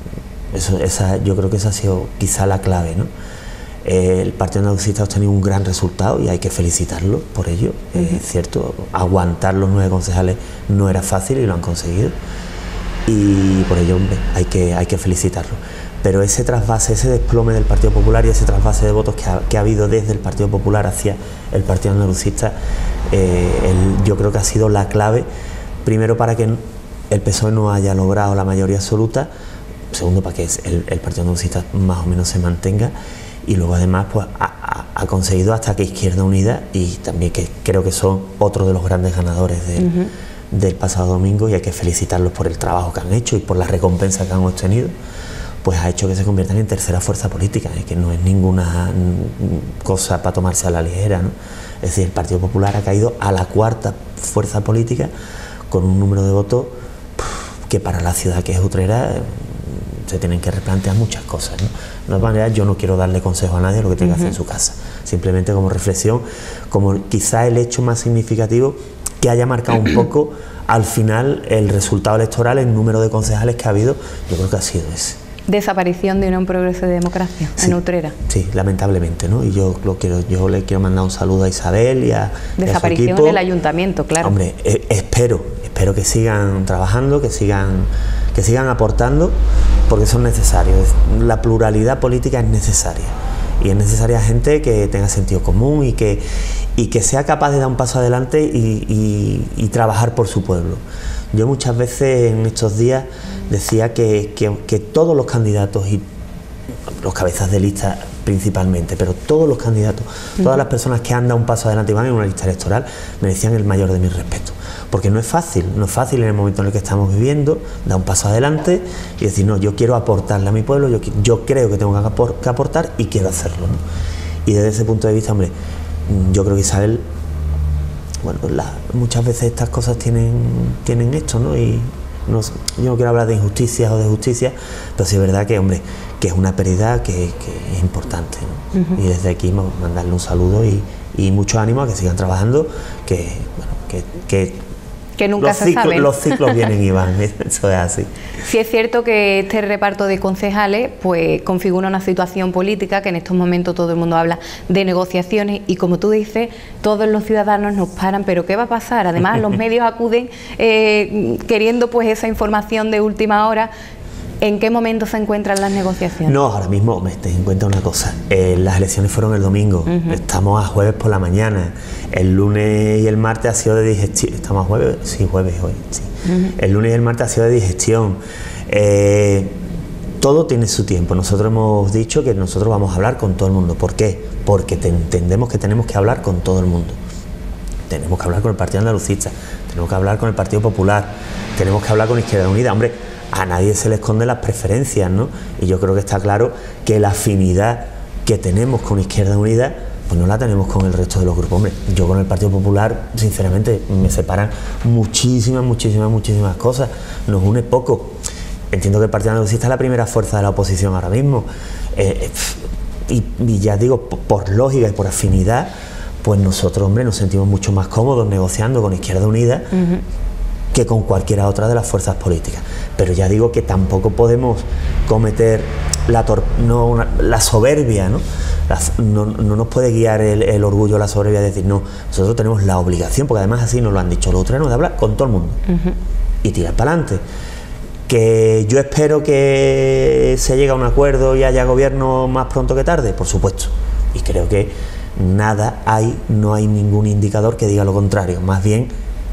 Yo creo que esa ha sido quizá la clave, ¿no? El Partido Andalucista ha obtenido un gran resultado y hay que felicitarlo por ello. Es cierto, aguantar los 9 concejales no era fácil y lo han conseguido. Y por ello, hombre, hay que felicitarlo. Pero ese trasvase, ese desplome del Partido Popular y ese trasvase de votos que ha habido desde el Partido Popular hacia el Partido Andalucista, yo creo que ha sido la clave, primero para que el PSOE no haya logrado la mayoría absoluta, segundo para que el Partido Andalucista más o menos se mantenga, y luego además pues ha conseguido hasta que Izquierda Unida, y también que creo que son otros de los grandes ganadores del pasado domingo, y hay que felicitarlos por el trabajo que han hecho y por la recompensa que han obtenido, pues ha hecho que se conviertan en tercera fuerza política, que no es ninguna cosa para tomarse a la ligera, ¿no? Es decir, el Partido Popular ha caído a la 4ª fuerza política con un número de votos que para la ciudad que es Utrera se tienen que replantear muchas cosas, ¿no? De todas maneras, yo no quiero darle consejo a nadie lo que tiene que hacer en su casa, simplemente como reflexión, como quizá el hecho más significativo que haya marcado un poco al final el resultado electoral, el número de concejales que ha habido, yo creo que ha sido ese. Desaparición de Unión Progreso y Democracia en Utrera. Sí, lamentablemente, ¿no? Y yo le quiero mandar un saludo a Isabel y a desaparición su equipo. del ayuntamiento, claro. Hombre, espero que sigan trabajando, que sigan aportando, porque son necesarios. La pluralidad política es necesaria, y es necesaria gente que tenga sentido común y que sea capaz de dar un paso adelante y trabajar por su pueblo. Yo muchas veces en estos días decía que todos los candidatos y los cabezas de lista principalmente, pero todos los candidatos, todas las personas que han dado un paso adelante y van en una lista electoral, merecían el mayor de mis respetos. Porque no es fácil en el momento en el que estamos viviendo, dar un paso adelante y decir, no, yo quiero aportarle a mi pueblo, yo creo que tengo que aportar y quiero hacerlo, ¿no? Y desde ese punto de vista, hombre, yo creo que Isabel, bueno, muchas veces estas cosas tienen esto, ¿no? Y yo no quiero hablar de injusticias o de justicia, pero sí es verdad que, hombre, que es una pérdida que es importante, ¿no? Y desde aquí mandarle un saludo y mucho ánimo a que sigan trabajando, que nunca se sabe. Los ciclos vienen y van, eso es así. Sí es cierto que este reparto de concejales pues configura una situación política que en estos momentos todo el mundo habla de negociaciones y, como tú dices, todos los ciudadanos nos paran, pero ¿qué va a pasar? Además los medios acuden queriendo pues esa información de última hora. ¿En qué momento se encuentran las negociaciones? No, ahora mismo, ten en cuenta una cosa, las elecciones fueron el domingo, estamos a jueves por la mañana, el lunes y el martes ha sido de digestión, ¿estamos a jueves? Sí, jueves hoy, sí. El lunes y el martes ha sido de digestión, todo tiene su tiempo. Nosotros hemos dicho que nosotros vamos a hablar con todo el mundo. ¿Por qué? Porque entendemos que tenemos que hablar con todo el mundo. Tenemos que hablar con el Partido Andalucista, tenemos que hablar con el Partido Popular, tenemos que hablar con Izquierda Unida. Hombre, a nadie se le esconden las preferencias, ¿no? Y yo creo que está claro que la afinidad que tenemos con Izquierda Unida, pues no la tenemos con el resto de los grupos. Hombre, yo con el Partido Popular, sinceramente, me separan muchísimas cosas, nos une poco. entiendo que el Partido Andalucista es la primera fuerza de la oposición ahora mismo, y ya digo, por lógica y por afinidad, pues nosotros, hombre, nos sentimos mucho más cómodos negociando con Izquierda Unida que con cualquiera otra de las fuerzas políticas. Pero ya digo que tampoco podemos cometer la soberbia, ¿no? No nos puede guiar el orgullo, la soberbia de decir, no, nosotros tenemos la obligación, porque además así nos lo han dicho los utreranos, de hablar con todo el mundo y tirar para adelante. Que yo espero que se llegue a un acuerdo y haya gobierno más pronto que tarde, por supuesto, y creo que no hay ningún indicador que diga lo contrario, más bien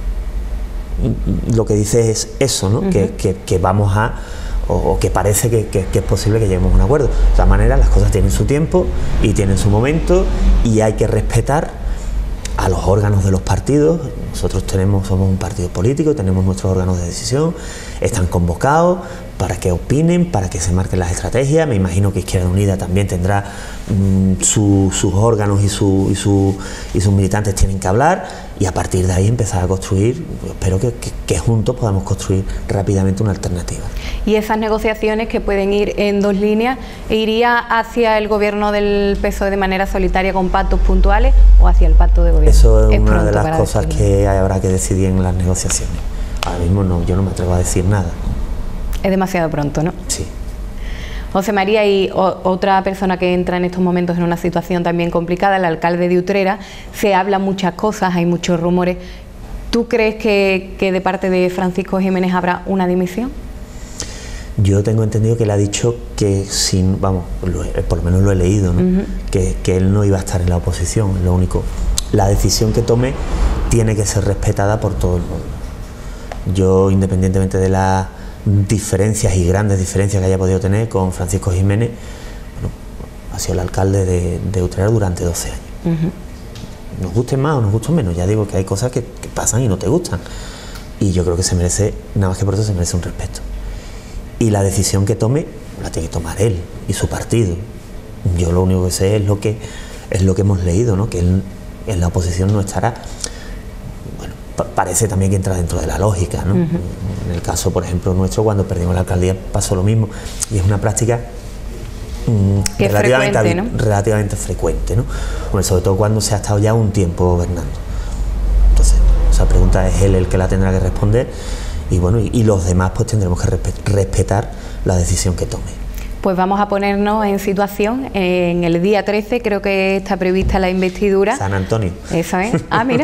lo que dice es eso, ¿no? Que vamos a, o que parece que es posible que lleguemos a un acuerdo. De todas maneras, las cosas tienen su tiempo y tienen su momento, y hay que respetar a los órganos de los partidos. Nosotros somos un partido político, tenemos nuestros órganos de decisión, están convocados para que opinen, para que se marquen las estrategias. Me imagino que Izquierda Unida también tendrá sus órganos y sus militantes tienen que hablar, y a partir de ahí empezar a construir. Yo espero que juntos podamos construir rápidamente una alternativa. Y esas negociaciones, que pueden ir en dos líneas, ¿iría hacia el gobierno del PSOE de manera solitaria con pactos puntuales o hacia el pacto de gobierno? Eso es una de las cosas que habrá que decidir en las negociaciones. Ahora mismo yo no me atrevo a decir nada. Es demasiado pronto, ¿no? Sí. José María, y otra persona que entra en estos momentos en una situación también complicada, el alcalde de Utrera. Se habla muchas cosas, hay muchos rumores. ¿Tú crees que de parte de Francisco Jiménez habrá una dimisión? Yo tengo entendido que él ha dicho que por lo menos lo he leído, ¿no? Que él no iba a estar en la oposición. Lo único, la decisión que tome tiene que ser respetada por todo el mundo. Yo, independientemente de las diferencias y grandes diferencias que haya podido tener con Francisco Jiménez, ha sido el alcalde de Utrera durante 12 años. Nos gusten más o nos gusten menos, ya digo que hay cosas que pasan y no te gustan, y yo creo que se merece, nada más que por eso, se merece un respeto, y la decisión que tome la tiene que tomar él y su partido. Yo lo único que sé es lo que hemos leído, ¿no? Que él en la oposición no estará. Parece también que entra dentro de la lógica, ¿no? En el caso, por ejemplo, nuestro, cuando perdimos la alcaldía pasó lo mismo, y es una práctica relativamente frecuente, ¿no? Bueno, sobre todo cuando se ha estado ya un tiempo gobernando. Entonces, esa pregunta es él el que la tendrá que responder, y bueno, y los demás pues tendremos que respetar la decisión que tome. Pues vamos a ponernos en situación. En el día 13 creo que está prevista la investidura. San Antonio. Eso es. Ah, mira.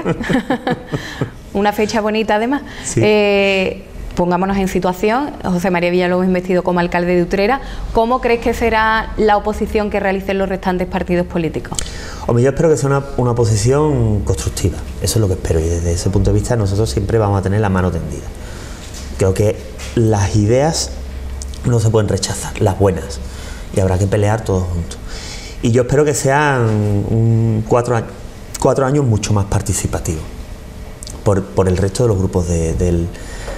Una fecha bonita además. Sí. Pongámonos en situación. José María Villalobos investido como alcalde de Utrera. ¿Cómo crees que será la oposición que realicen los restantes partidos políticos? Hombre, yo espero que sea una oposición constructiva. Eso es lo que espero, y desde ese punto de vista nosotros siempre vamos a tener la mano tendida. Creo que las ideas no se pueden rechazar, las buenas, y habrá que pelear todos juntos. Y yo espero que sean 4 años mucho más participativos por el resto de los grupos de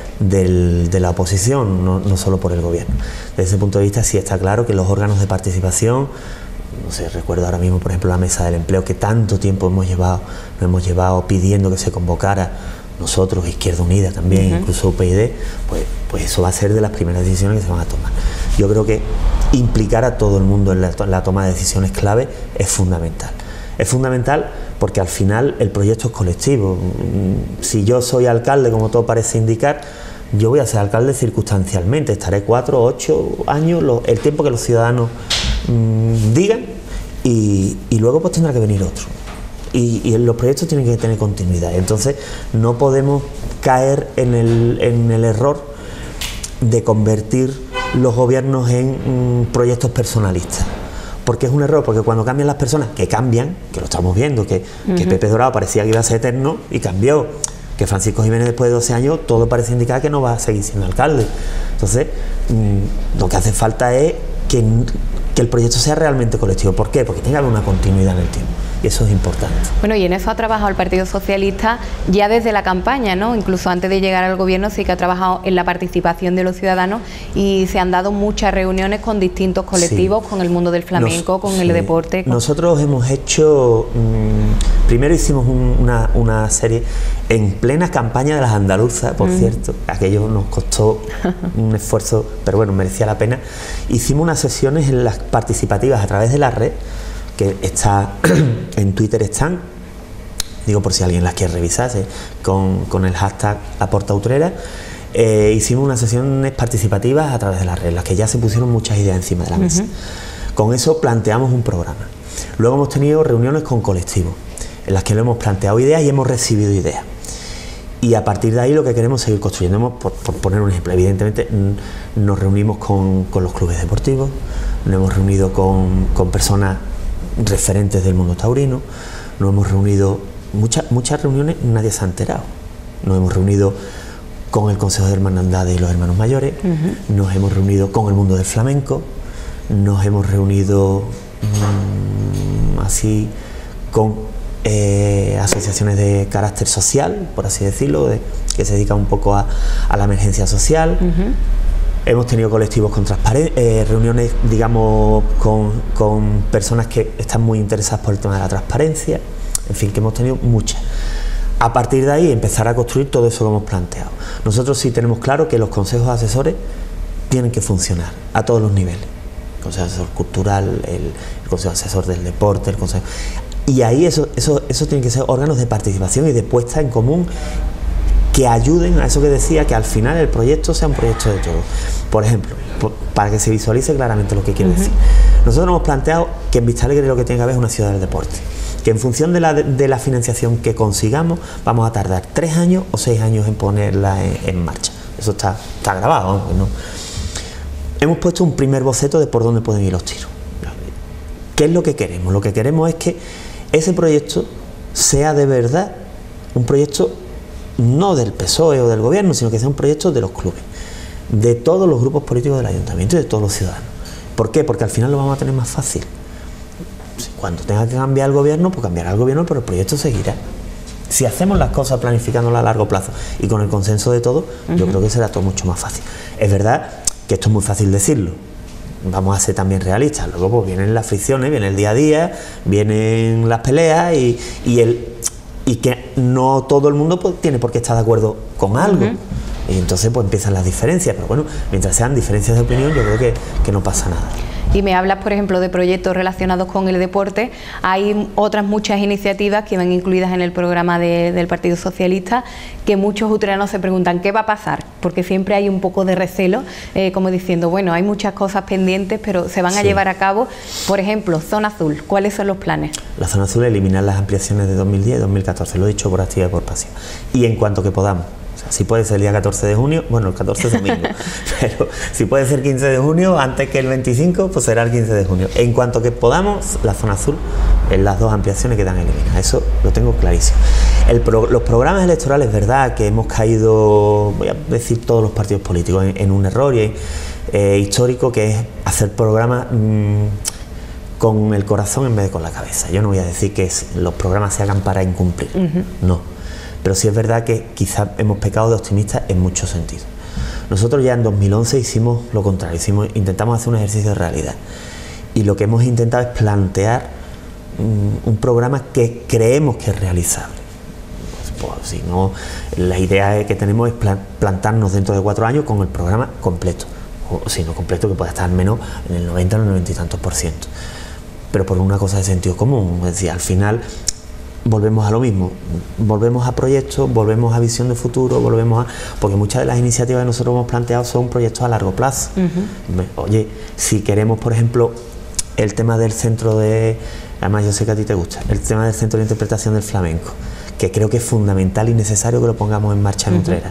la oposición, no solo por el gobierno. Desde ese punto de vista sí está claro que los órganos de participación, no sé, recuerdo ahora mismo por ejemplo la mesa del empleo, que tanto tiempo nos hemos llevado pidiendo que se convocara, nosotros, Izquierda Unida también, incluso UPyD, pues eso va a ser de las primeras decisiones que se van a tomar. Yo creo que implicar a todo el mundo en la toma de decisiones clave es fundamental. Es fundamental porque al final el proyecto es colectivo. Si yo soy alcalde, como todo parece indicar, yo voy a ser alcalde circunstancialmente, estaré 4 o 8 años, el tiempo que los ciudadanos digan, y luego pues tendrá que venir otro. Y los proyectos tienen que tener continuidad. Entonces no podemos caer en el error de convertir los gobiernos en proyectos personalistas, porque es un error, porque cuando cambian las personas, que cambian, que lo estamos viendo, que Pepe Dorado parecía que iba a ser eterno y cambió, que Francisco Jiménez después de 12 años todo parece indicar que no va a seguir siendo alcalde. Entonces lo que hace falta es que el proyecto sea realmente colectivo. ¿Por qué? Porque tenga una continuidad en el tiempo. y eso es importante. Bueno, y en eso ha trabajado el Partido Socialista ya desde la campaña, ¿no? Incluso antes de llegar al gobierno sí que ha trabajado en la participación de los ciudadanos y se han dado muchas reuniones con distintos colectivos, con el mundo del flamenco, con el deporte. Nosotros hemos hecho, primero hicimos una serie en plena campaña de las andaluzas, por cierto, aquello nos costó un esfuerzo, pero bueno, merecía la pena. Hicimos unas sesiones en las participativas a través de la red, que está en Twitter, están, digo por si alguien las quiere revisar, con el hashtag La Porta Utrera. Hicimos unas sesiones participativas a través de la red, en las que ya se pusieron muchas ideas encima de la mesa. Con eso planteamos un programa. Luego hemos tenido reuniones con colectivos, en las que le hemos planteado ideas y hemos recibido ideas. Y a partir de ahí lo que queremos es seguir construyendo. Por poner un ejemplo, evidentemente nos reunimos con los clubes deportivos, nos hemos reunido con personas referentes del mundo taurino, nos hemos reunido, muchas reuniones nadie se ha enterado. Nos hemos reunido con el Consejo de Hermandades y los Hermanos Mayores, nos hemos reunido con el mundo del flamenco, nos hemos reunido así con asociaciones de carácter social, por así decirlo, que se dedican un poco a la emergencia social. Hemos tenido colectivos con reuniones, digamos, con personas que están muy interesadas por el tema de la transparencia, en fin, que hemos tenido muchas. A partir de ahí empezar a construir todo eso que hemos planteado. Nosotros sí tenemos claro que los consejos asesores tienen que funcionar a todos los niveles. El consejo asesor cultural, el consejo asesor del deporte, el consejo... Y ahí eso tiene que ser órganos de participación y de puesta en común que ayuden a eso que decía, que al final el proyecto sea un proyecto de todos. Por ejemplo, para que se visualice claramente lo que quiero decir. Nosotros hemos planteado que en Vistalegre lo que tiene que haber es una ciudad del deporte. Que en función de la financiación que consigamos, vamos a tardar 3 años o 6 años en ponerla en marcha. Eso está grabado, ¿no? Hemos puesto un primer boceto de por dónde pueden ir los tiros. ¿Qué es lo que queremos? Lo que queremos es que ese proyecto sea de verdad un proyecto no del PSOE o del gobierno, sino que sea un proyecto de los clubes, de todos los grupos políticos del ayuntamiento y de todos los ciudadanos. ¿Por qué? Porque al final lo vamos a tener más fácil. Cuando tenga que cambiar el gobierno, pues cambiará el gobierno, pero el proyecto seguirá. Si hacemos las cosas planificándolas a largo plazo y con el consenso de todos, yo creo que será todo mucho más fácil. Es verdad que esto es muy fácil decirlo. Vamos a ser también realistas. Luego pues vienen las fricciones, viene el día a día, vienen las peleas y que no todo el mundo pues, tiene por qué estar de acuerdo con algo. Y entonces pues empiezan las diferencias. Pero bueno, mientras sean diferencias de opinión, yo creo que no pasa nada. Y me hablas, por ejemplo, de proyectos relacionados con el deporte. Hay otras muchas iniciativas que van incluidas en el programa del Partido Socialista, que muchos utreranos se preguntan ¿qué va a pasar? Porque siempre hay un poco de recelo, como diciendo, bueno, hay muchas cosas pendientes, pero se van a llevar a cabo. Por ejemplo, Zona Azul, ¿cuáles son los planes? La Zona Azul, eliminar las ampliaciones de 2010 y 2014, lo he dicho por activa y por pasiva. Y en cuanto que podamos. Si puede ser el día 14 de junio, bueno, el 14 es domingo, pero si puede ser 15 de junio, antes que el 25, pues será el 15 de junio. En cuanto que podamos, la Zona Azul, en las 2 ampliaciones quedan eliminadas, eso lo tengo clarísimo. Los programas electorales, es verdad que hemos caído, voy a decir todos los partidos políticos, en un error histórico, que es hacer programas con el corazón en vez de con la cabeza. Yo no voy a decir que los programas se hagan para incumplir, no. Pero sí es verdad que quizás hemos pecado de optimistas en muchos sentidos. Nosotros ya en 2011 hicimos lo contrario, intentamos hacer un ejercicio de realidad. Y lo que hemos intentado es plantear un programa que creemos que es realizable. Pues, si no, la idea que tenemos es plantarnos dentro de 4 años con el programa completo. O si no completo, que pueda estar al menos en el 90 o el 90 y tantos %. Pero por una cosa de sentido común, es decir, al final volvemos a lo mismo, volvemos a proyectos, volvemos a visión de futuro, porque muchas de las iniciativas que nosotros hemos planteado son proyectos a largo plazo. Oye, si queremos, por ejemplo, el tema del centro además yo sé que a ti te gusta, el tema del centro de interpretación del flamenco, que creo que es fundamental y necesario que lo pongamos en marcha en Utrera.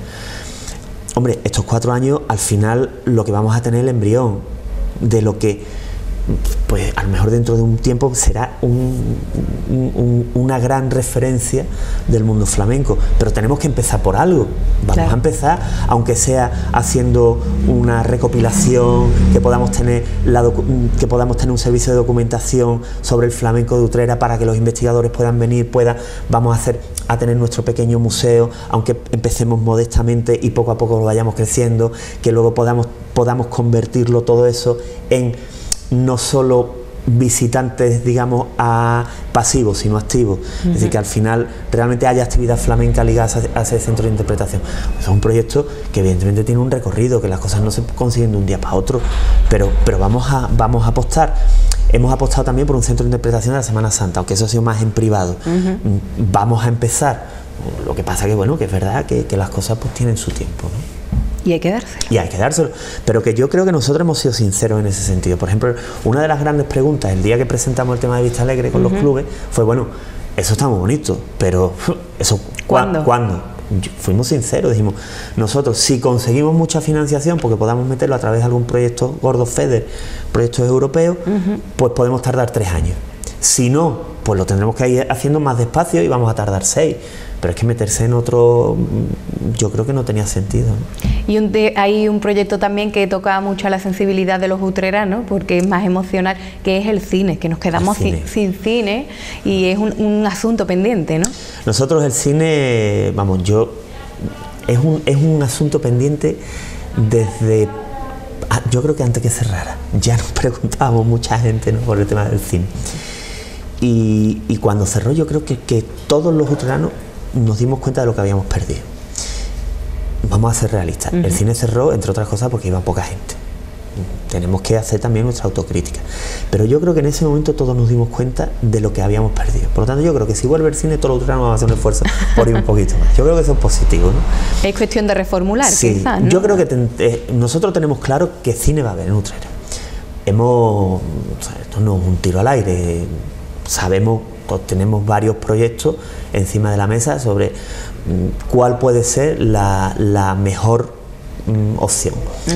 Hombre, estos 4 años, al final, lo que vamos a tener el embrión de lo que pues a lo mejor dentro de un tiempo será una gran referencia del mundo flamenco, pero tenemos que empezar por algo. Vamos a empezar, aunque sea haciendo una recopilación, que podamos tener un servicio de documentación sobre el flamenco de Utrera para que los investigadores puedan venir, vamos a tener nuestro pequeño museo, aunque empecemos modestamente y poco a poco lo vayamos creciendo, que luego podamos convertirlo todo eso en no solo visitantes, digamos, pasivos, sino activos. Es decir, que al final realmente haya actividad flamenca ligada a ese centro de interpretación. Es un proyecto que evidentemente tiene un recorrido, que las cosas no se consiguen de un día para otro, pero vamos a apostar. Hemos apostado también por un centro de interpretación de la Semana Santa, aunque eso ha sido más en privado. Vamos a empezar. Lo que pasa que, bueno, que es verdad que las cosas pues tienen su tiempo, ¿no? Y hay que dárselo. Y hay que dárselo. Pero que yo creo que nosotros hemos sido sinceros en ese sentido. Por ejemplo, una de las grandes preguntas el día que presentamos el tema de Vista Alegre con los clubes fue, bueno, eso está muy bonito, pero eso ¿cuándo? Fuimos sinceros, dijimos, nosotros si conseguimos mucha financiación porque podamos meterlo a través de algún proyecto gordo FEDER, proyectos europeos, pues podemos tardar 3 años. Si no, pues lo tendremos que ir haciendo más despacio y vamos a tardar 6. Pero es que meterse en otro, yo creo que no tenía sentido, ¿no? Y hay un proyecto también que toca mucho a la sensibilidad de los utreranos, porque es más emocional, que es el cine, que nos quedamos sin cine y es un asunto pendiente, ¿no? Nosotros el cine, vamos, es un asunto pendiente desde, yo creo que antes que cerrara, ya nos preguntábamos mucha gente, ¿no?, por el tema del cine. Y cuando cerró, yo creo que todos los utreranos nos dimos cuenta de lo que habíamos perdido. Vamos a ser realistas. El cine cerró, entre otras cosas, porque iba poca gente. Tenemos que hacer también nuestra autocrítica. Pero yo creo que en ese momento todos nos dimos cuenta de lo que habíamos perdido. Por lo tanto, yo creo que si vuelve el cine, todos los utreranos vamos a hacer un esfuerzo por ir un poquito más. Yo creo que eso es positivo, ¿no? Es cuestión de reformular, quizás, ¿no? Yo creo que nosotros tenemos claro que cine va a haber en Utrera. Esto no es un tiro al aire. Sabemos, tenemos varios proyectos encima de la mesa sobre cuál puede ser la mejor opción.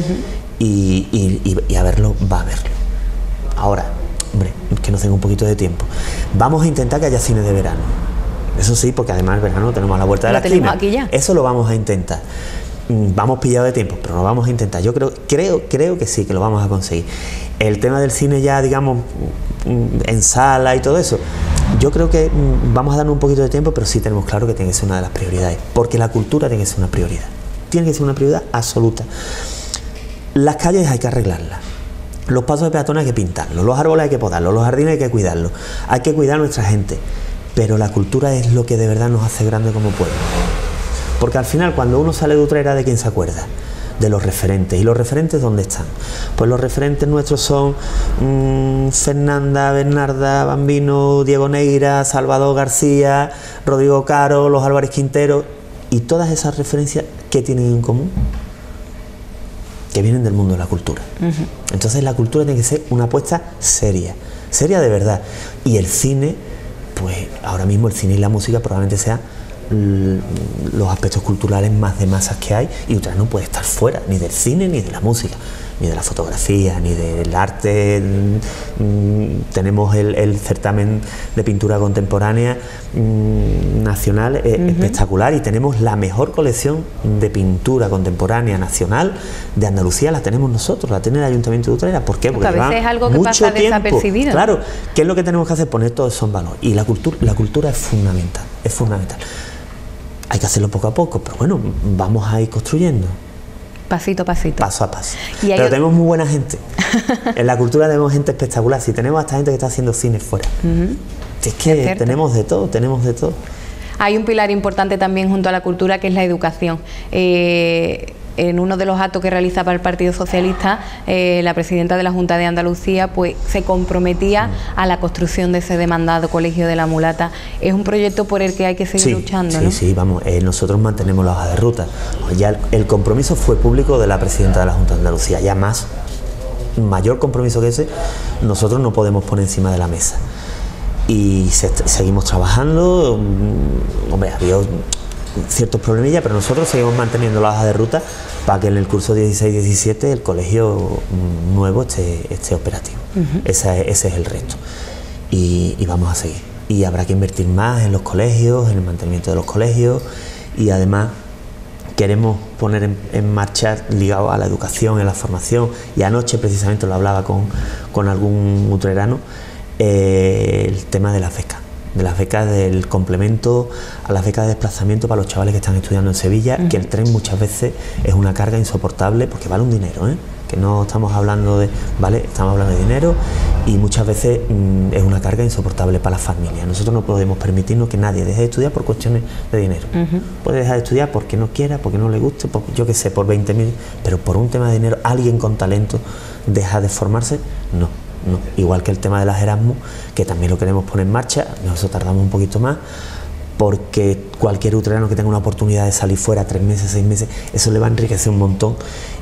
Y a verlo, va a verlo. Ahora, hombre, que nos den un poquito de tiempo. Vamos a intentar que haya cine de verano. Eso sí, porque además el verano lo tenemos a la vuelta de la esquina. Aquí ya. Eso lo vamos a intentar. Vamos pillados de tiempo, pero lo vamos a intentar. Yo creo que sí, que lo vamos a conseguir. El tema del cine ya, digamos, en sala y todo eso, yo creo que vamos a darnos un poquito de tiempo, pero sí tenemos claro que tiene que ser una de las prioridades, porque la cultura tiene que ser una prioridad. Tiene que ser una prioridad absoluta. Las calles hay que arreglarlas. Los pasos de peatones hay que pintarlos, los árboles hay que podarlos, los jardines hay que cuidarlos, hay que cuidar a nuestra gente, pero la cultura es lo que de verdad nos hace grande como pueblo. Porque al final, cuando uno sale de Utrera, ¿de quién se acuerda? De los referentes. ¿Y los referentes dónde están? Pues los referentes nuestros son Fernanda, Bernarda, Bambino, Diego Neira, Salvador García, Rodrigo Caro, los Álvarez Quintero, y todas esas referencias, ¿qué tienen en común? Que vienen del mundo de la cultura. Entonces la cultura tiene que ser una apuesta seria de verdad. Y el cine, pues ahora mismo el cine y la música probablemente sean los aspectos culturales más de masas que hay, y Utrera no puede estar fuera ni del cine ni de la música, ni de la fotografía, ni del arte. Tenemos el certamen de pintura contemporánea nacional espectacular, y tenemos la mejor colección de pintura contemporánea nacional de Andalucía, la tenemos nosotros, la tiene el Ayuntamiento de Utrera. ¿Por qué? Porque a veces es algo que pasa desapercibido. Claro, ¿qué es lo que tenemos que hacer? Poner todo eso en valor, y la cultura es fundamental, es fundamental. Hay que hacerlo poco a poco, pero bueno, vamos a ir construyendo. Pasito a pasito. Paso a paso. Pero tenemos muy buena gente. En la cultura tenemos gente espectacular. Si tenemos hasta gente que está haciendo cine fuera. Es que tenemos de todo, tenemos de todo. Hay un pilar importante también junto a la cultura, que es la educación. En uno de los actos que realizaba el Partido Socialista, la presidenta de la Junta de Andalucía pues se comprometía a la construcción de ese demandado Colegio de la Mulata. Es un proyecto por el que hay que seguir luchando, ¿no? Sí, vamos, nosotros mantenemos la hoja de ruta. Ya el compromiso fue público de la presidenta de la Junta de Andalucía. Ya mayor compromiso que ese, nosotros no podemos poner encima de la mesa. Y seguimos trabajando. Hombre, ciertos problemillas, pero nosotros seguimos manteniendo la hoja de ruta para que en el curso 16-17 el colegio nuevo esté operativo. Ese es el reto. Y vamos a seguir. Y habrá que invertir más en los colegios, en el mantenimiento de los colegios, y además queremos poner en marcha, ligado a la educación, a la formación, y anoche precisamente lo hablaba con algún utrerano, el tema de las becas, del complemento a las becas de desplazamiento para los chavales que están estudiando en Sevilla, que el tren muchas veces es una carga insoportable porque vale un dinero, que no estamos hablando de, ¿vale? Estamos hablando de dinero y muchas veces es una carga insoportable para las familias. Nosotros no podemos permitirnos que nadie deje de estudiar por cuestiones de dinero. Puede dejar de estudiar porque no quiera, porque no le guste, yo qué sé, por 20.000, pero por un tema de dinero, alguien con talento deja de formarse, no. Igual que el tema de las Erasmus, que también lo queremos poner en marcha, nosotros tardamos un poquito más, porque cualquier utrerano que tenga una oportunidad de salir fuera 3 meses, 6 meses, eso le va a enriquecer un montón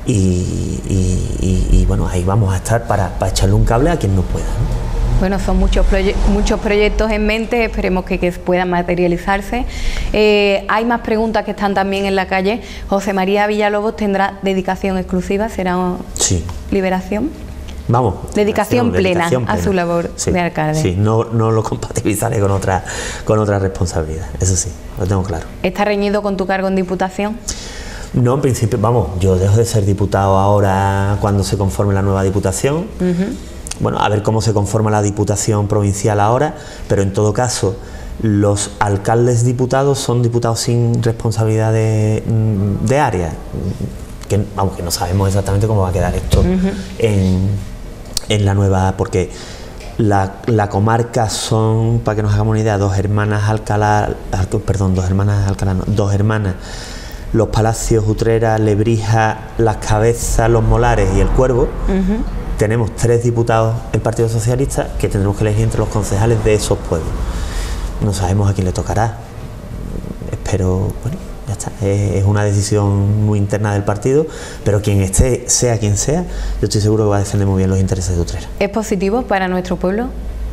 y bueno, ahí vamos a estar para echarle un cable a quien no pueda, ¿no? Bueno, son muchos proyectos en mente, esperemos que puedan materializarse. Hay más preguntas que están también en la calle. José María Villalobos tendrá dedicación exclusiva, ¿será liberación? Vamos, dedicación plena a su labor de alcalde. Sí, no lo compatibilizaré con otra responsabilidad, eso sí, lo tengo claro. ¿Está reñido con tu cargo en Diputación? No, en principio, vamos, yo dejo de ser diputado ahora cuando se conforme la nueva Diputación. Bueno, a ver cómo se conforma la Diputación provincial ahora, pero en todo caso, los alcaldes diputados son diputados sin responsabilidad de área, aunque no sabemos exactamente cómo va a quedar esto en la nueva, porque la comarca son, para que nos hagamos una idea, dos hermanas, Los Palacios, Utrera, Lebrija, Las Cabezas, Los Molares y El Cuervo. Tenemos 3 diputados el Partido Socialista que tendremos que elegir entre los concejales de esos pueblos. No sabemos a quién le tocará, espero, bueno, ya está, es una decisión muy interna del partido, pero quien esté, sea quien sea, yo estoy seguro que va a defender muy bien los intereses de Utrera. ¿Es positivo para nuestro pueblo?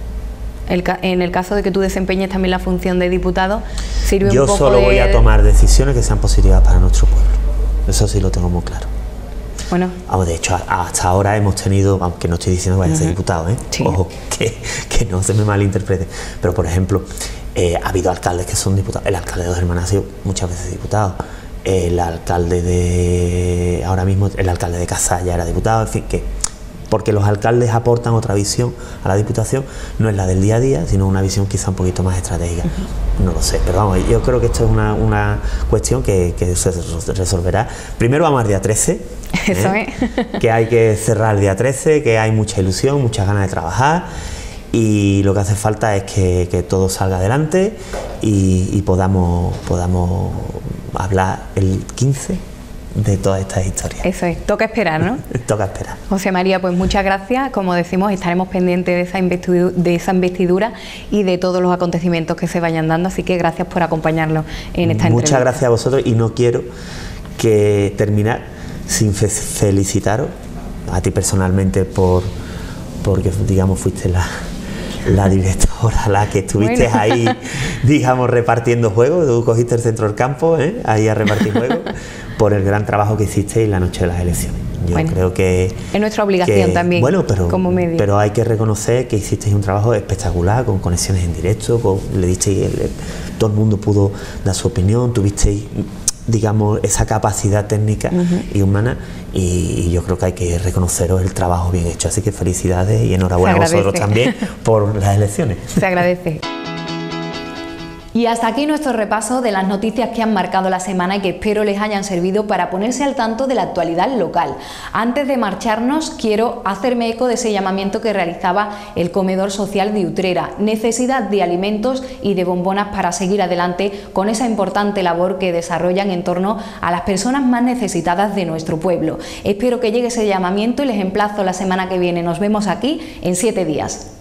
En el caso de que tú desempeñes también la función de diputado, sirve un poco de... Yo solo voy a tomar decisiones que sean positivas para nuestro pueblo, eso sí lo tengo muy claro. Bueno. De hecho, hasta ahora hemos tenido, aunque no estoy diciendo que vaya a ser diputado, ojo, que no se me malinterprete, pero por ejemplo, ha habido alcaldes que son diputados. El alcalde de Dos Hermanas ha sido muchas veces diputado. El alcalde de... ahora mismo, el alcalde de Casalla era diputado, en fin, porque los alcaldes aportan otra visión a la Diputación, no es la del día a día, sino una visión quizá un poquito más estratégica. No lo sé, pero vamos, yo creo que esto es una cuestión que se resolverá. Primero vamos al día 13, eso es. Que hay que cerrar el día 13, que hay mucha ilusión, muchas ganas de trabajar, y lo que hace falta es que todo salga adelante y podamos hablar el 15 de todas estas historias. Eso es, toca esperar, ¿no? Toca esperar. José María, pues muchas gracias. Como decimos, estaremos pendientes de esa investidura y de todos los acontecimientos que se vayan dando, así que gracias por acompañarnos en esta entrevista. Muchas gracias a vosotros, y no quiero que terminar sin felicitaros a ti personalmente porque digamos fuiste la directora, la que estuviste ahí, digamos, repartiendo juegos. Tú cogiste el centro del campo, ahí a repartir juegos, por el gran trabajo que hiciste en la noche de las elecciones. Yo creo que es nuestra obligación también, como medio. Pero hay que reconocer que hicisteis un trabajo espectacular, con conexiones en directo, todo el mundo pudo dar su opinión, tuvisteis, digamos, esa capacidad técnica y humana, y yo creo que hay que reconoceros el trabajo bien hecho, así que felicidades y enhorabuena a vosotros también por las elecciones. Se agradece. Y hasta aquí nuestro repaso de las noticias que han marcado la semana y que espero les hayan servido para ponerse al tanto de la actualidad local. Antes de marcharnos, quiero hacerme eco de ese llamamiento que realizaba el comedor social de Utrera: necesidad de alimentos y de bombonas para seguir adelante con esa importante labor que desarrollan en torno a las personas más necesitadas de nuestro pueblo. Espero que llegue ese llamamiento y les emplazo la semana que viene. Nos vemos aquí en 7 días.